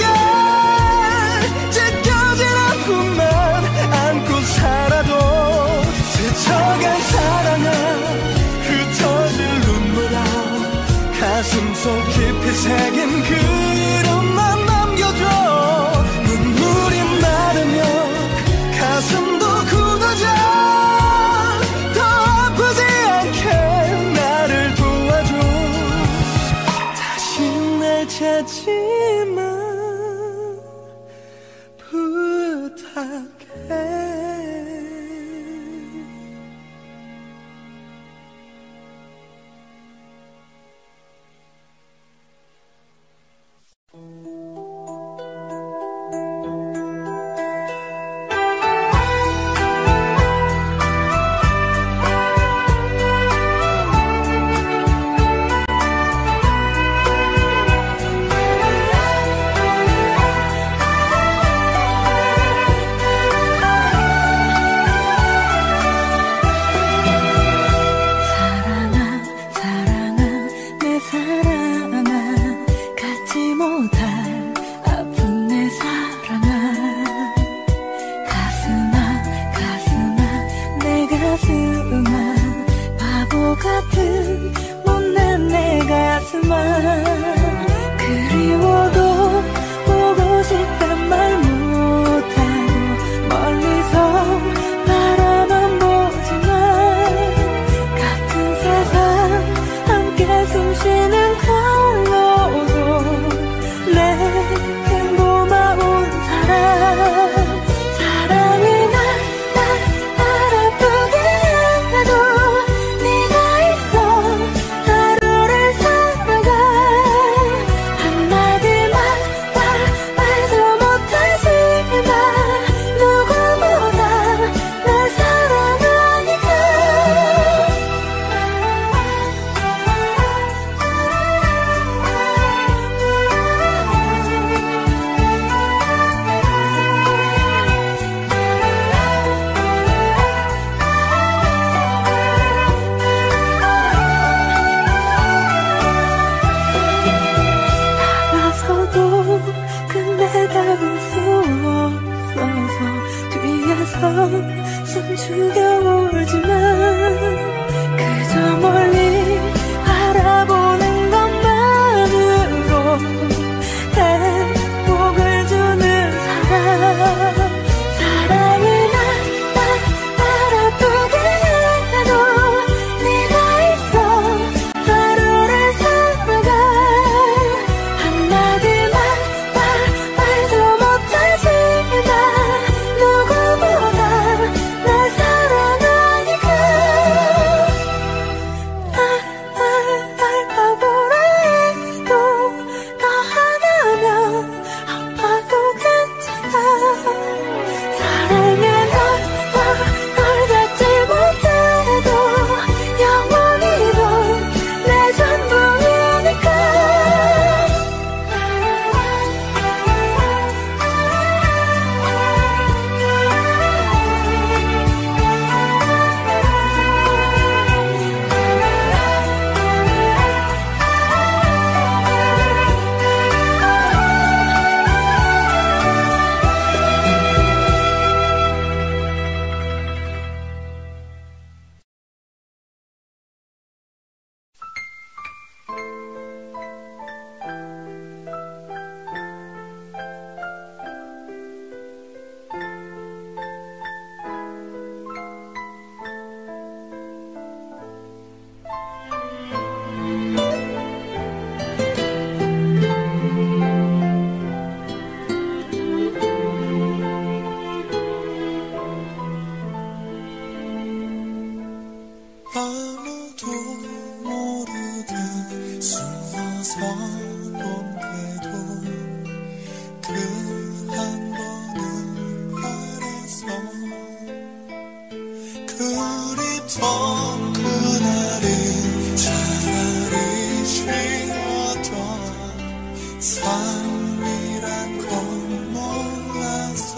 찢겨진 아픔만 안고 살아도 스쳐간 사랑아, 흩어질 눈물아, 가슴 속 깊이 새긴 그 이름만 남겨줘. 눈물이 마르면 가슴도 굳어져. 더 아프지 않게 나를 도와줘. 다시 날 찾지마 부탁해.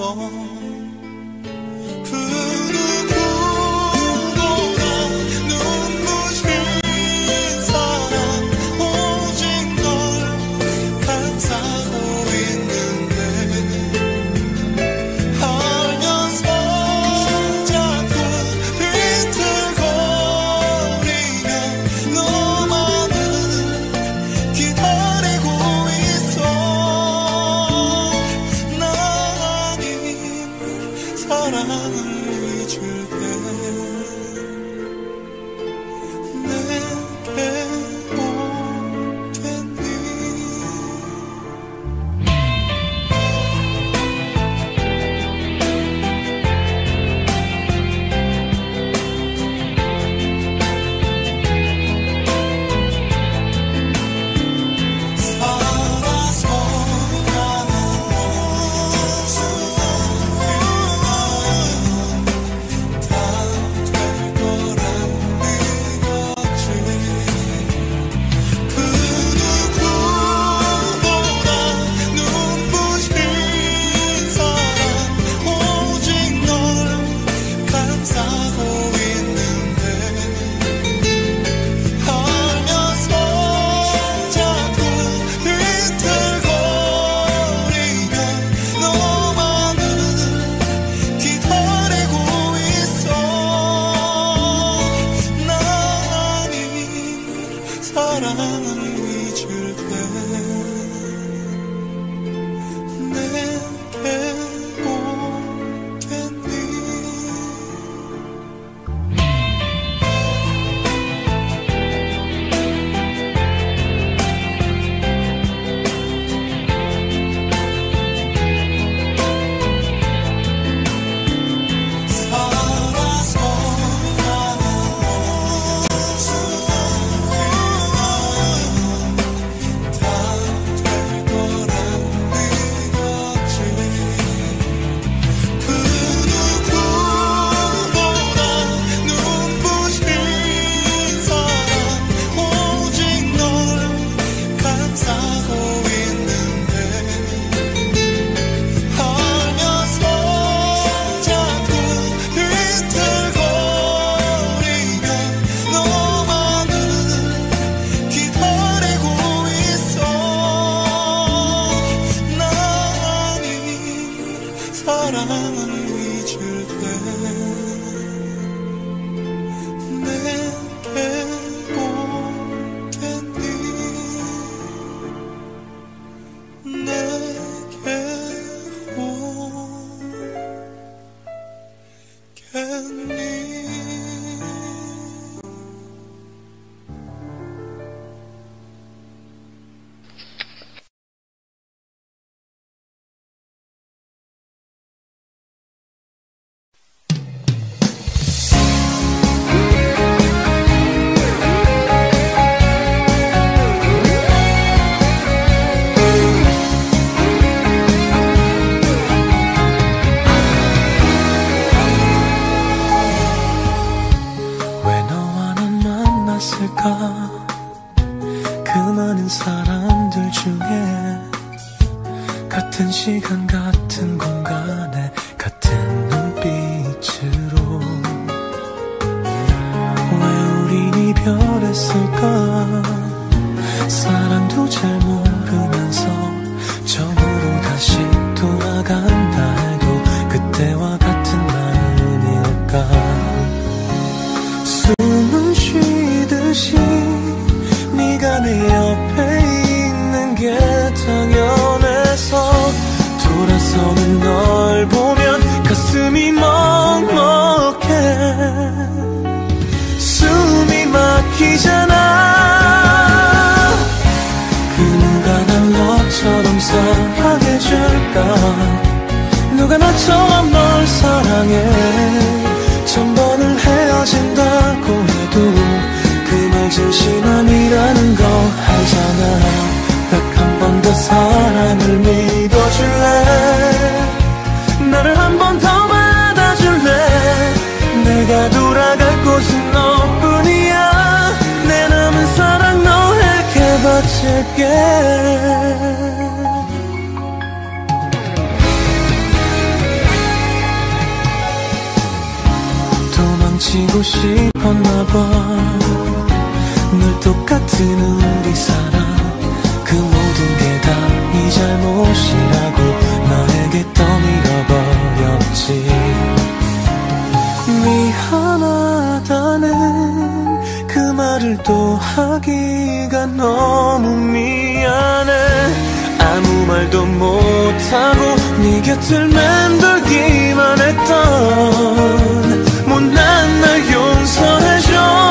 바칠게 듣고 싶었나봐. 늘 똑같은 우리 사랑, 그 모든 게 다 네 잘못이라고 너에게 떠밀어버렸지. 미안하다는 그 말을 또 하기가 너무 미안해. 아무 말도 못하고 네 곁을 맴돌기만 했던 못난 날 용서해줘.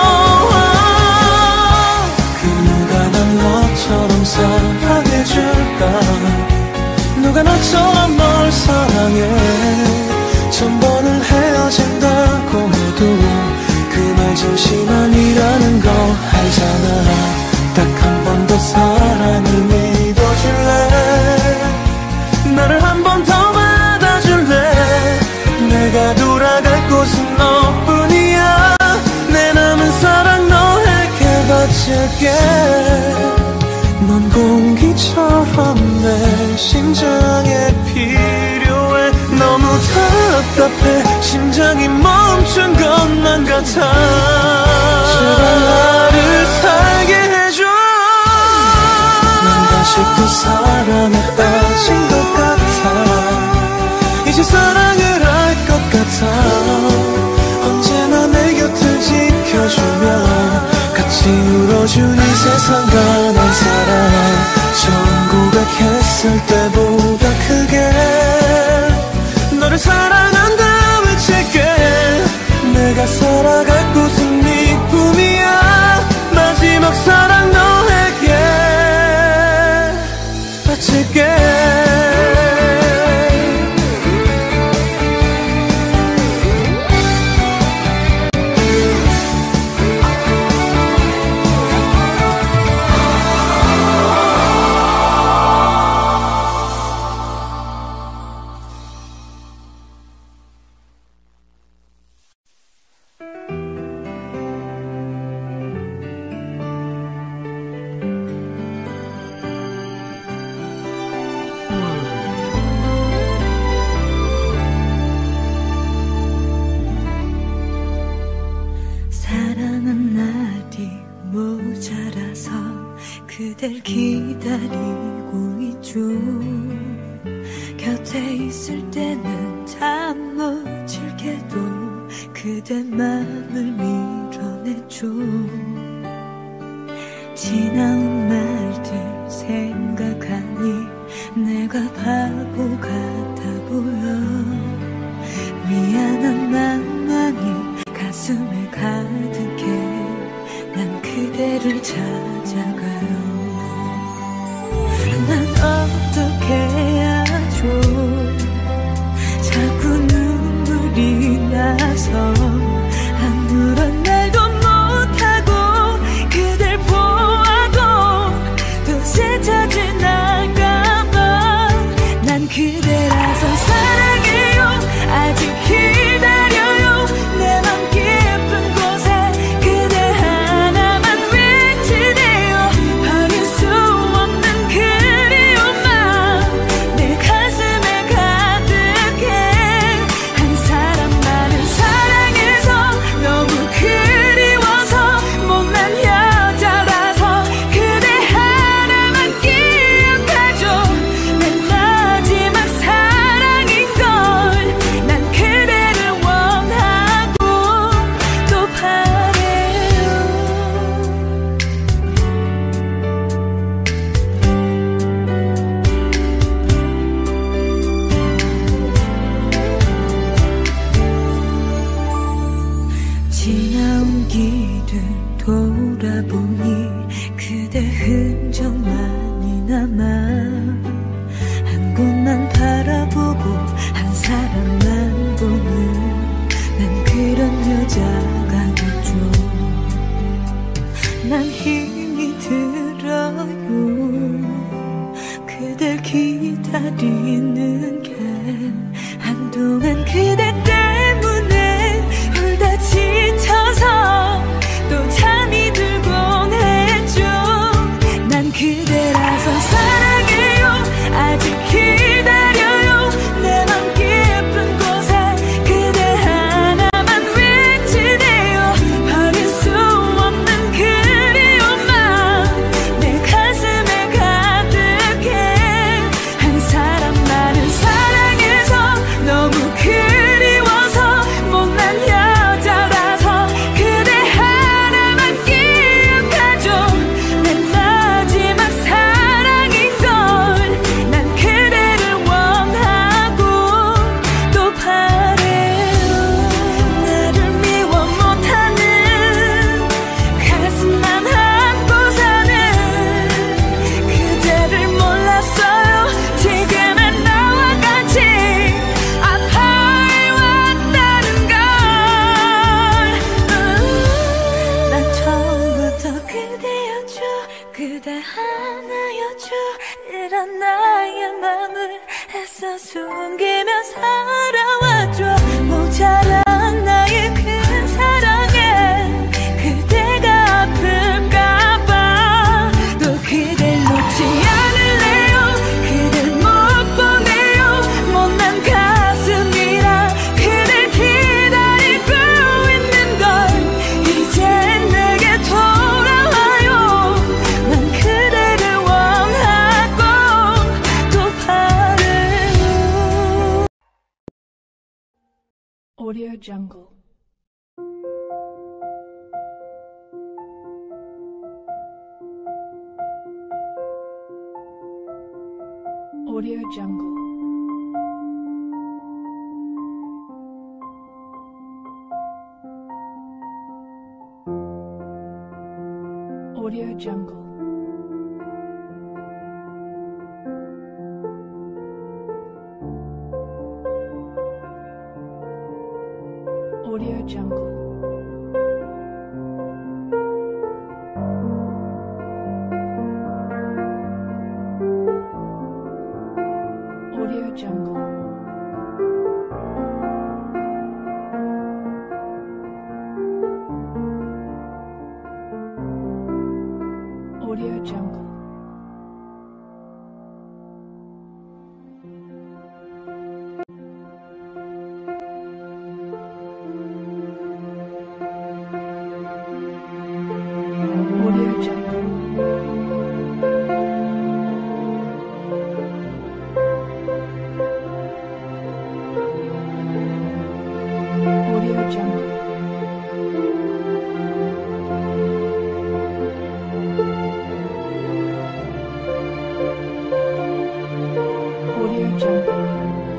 너처럼 사랑해줄까? 누가 너처럼 널 사랑해? 천 번을 헤어진다고 해도 그 말 진심만이라는 거 알잖아. 딱 한 번 더 사랑을 믿어줄래? 나를 한 번 더 받아줄래? 내가 돌아갈 곳은 너뿐이야. 내 남은 사랑 너에게 바칠게. 넌 공기처럼 내 심장에 필요해. 너무 답답해. 심장이 멈춘 것만 같아. 제발 나를 살게 해줘. 난 다시 또 사랑에 빠진 것 같아. 이제 사랑을 할 것 같아. 언제나 내 곁을 지켜주며 같이 울어준 이 세상과 난 사랑. 처음 고백했을 때보다 크게 너를 사랑한다 외칠게. 내가 살아갈 곳은 네 꿈이야. 마지막 사랑 너에게 바칠게. 그댈 기다리고 있죠. 곁에 있을 때는 참 멋질게도 그대 맘을 밀어내죠. 지나온 날들 생각하니 내가 바보 같아 보여. 미안한 낭만이 가슴에 가득해. 난 그대를 찾아가요. 난 어떻게 해야죠. 자꾸 눈물이 나서 아무런 말도 못하고 그댈 보아도 또 새쳐진 날까봐. 난 그대라서 사랑해요. 아직 기다려요. 내 맘 깊은 곳에 그대 하나만 외치네요. 버릴 수 없는 그리움만 내 가슴에 가득해. 한 사람만을 사랑해서 너무 그리워서 못난 여자라서 그대 하나만 기억하죠. 내 마지막 사랑인걸. 난 그대를 원하고 또 바래요. 지나온 길을 돌아보니 그대 흔적만이 남아. 한 곳만 바라보고 한 사람만 보는 난 그런 여자가 됐죠. 난 힘이 들어요. 그댈 기다리는 게 한동안 그대 때문에 울다 지쳐서 또 잠이 들곤 했죠. 난 그대라서 사랑해요. 아직 기다려요. 내 맘 깊은 곳에 그대 하나만 외치네요. 애써 숨기며 살아왔죠. 모자란 나의 큰 사랑에 그대가 아플까봐 또 그댈 놓지 않을래요. 그댈 못 보내요. 못난 가슴이라 그댈 기다리고 있는 걸 이제 내게 돌아와요. 난 그대를 원하고 또 바래요. Audio Jungle. Audio Jungle. Audio Jungle. Audio Jungle. Audio Jungle. Audio Jungle. Audio Jungle. Audio Jungle. Audio Jungle.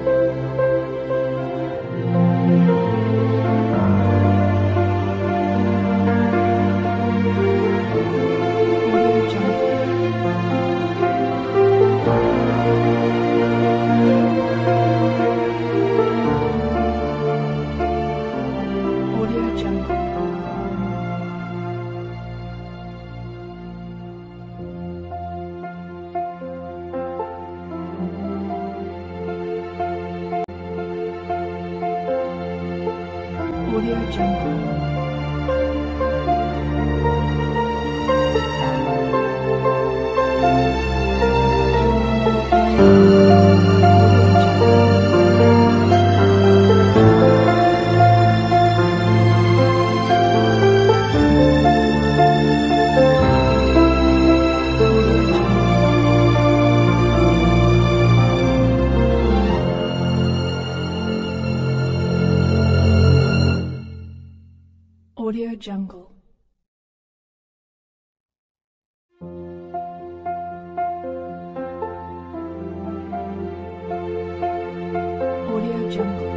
Audio Jungle. Audio Jungle. Audio Jungle. Audio Jungle. Audio Jungle.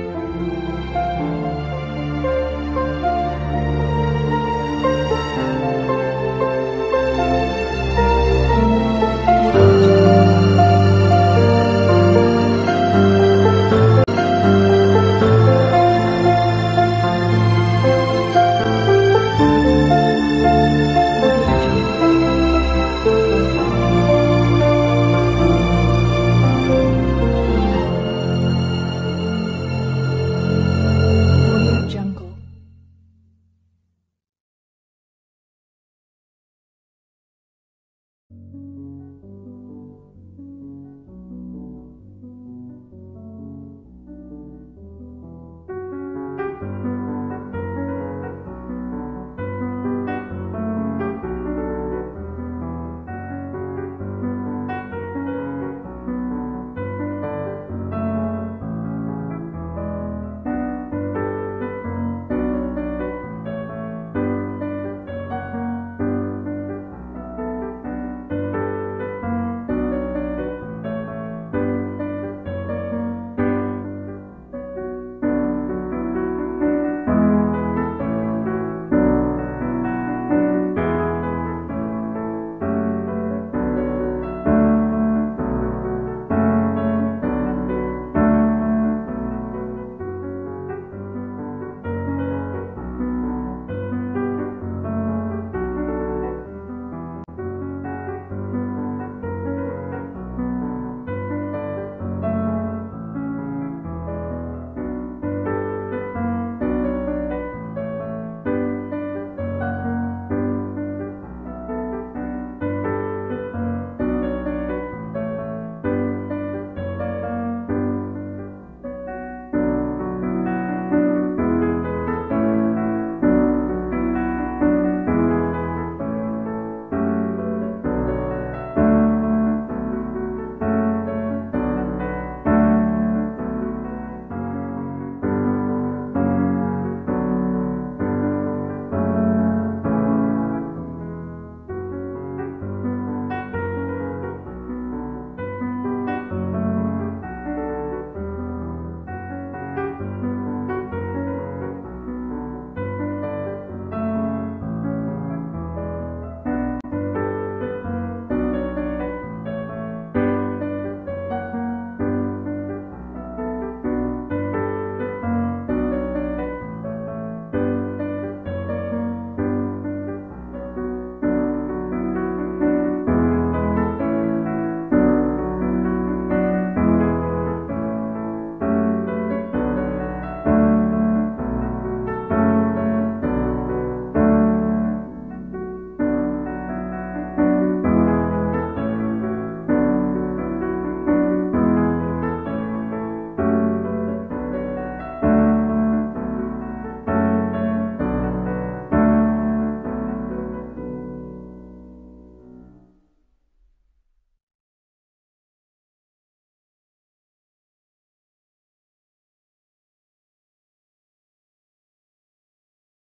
Jungle.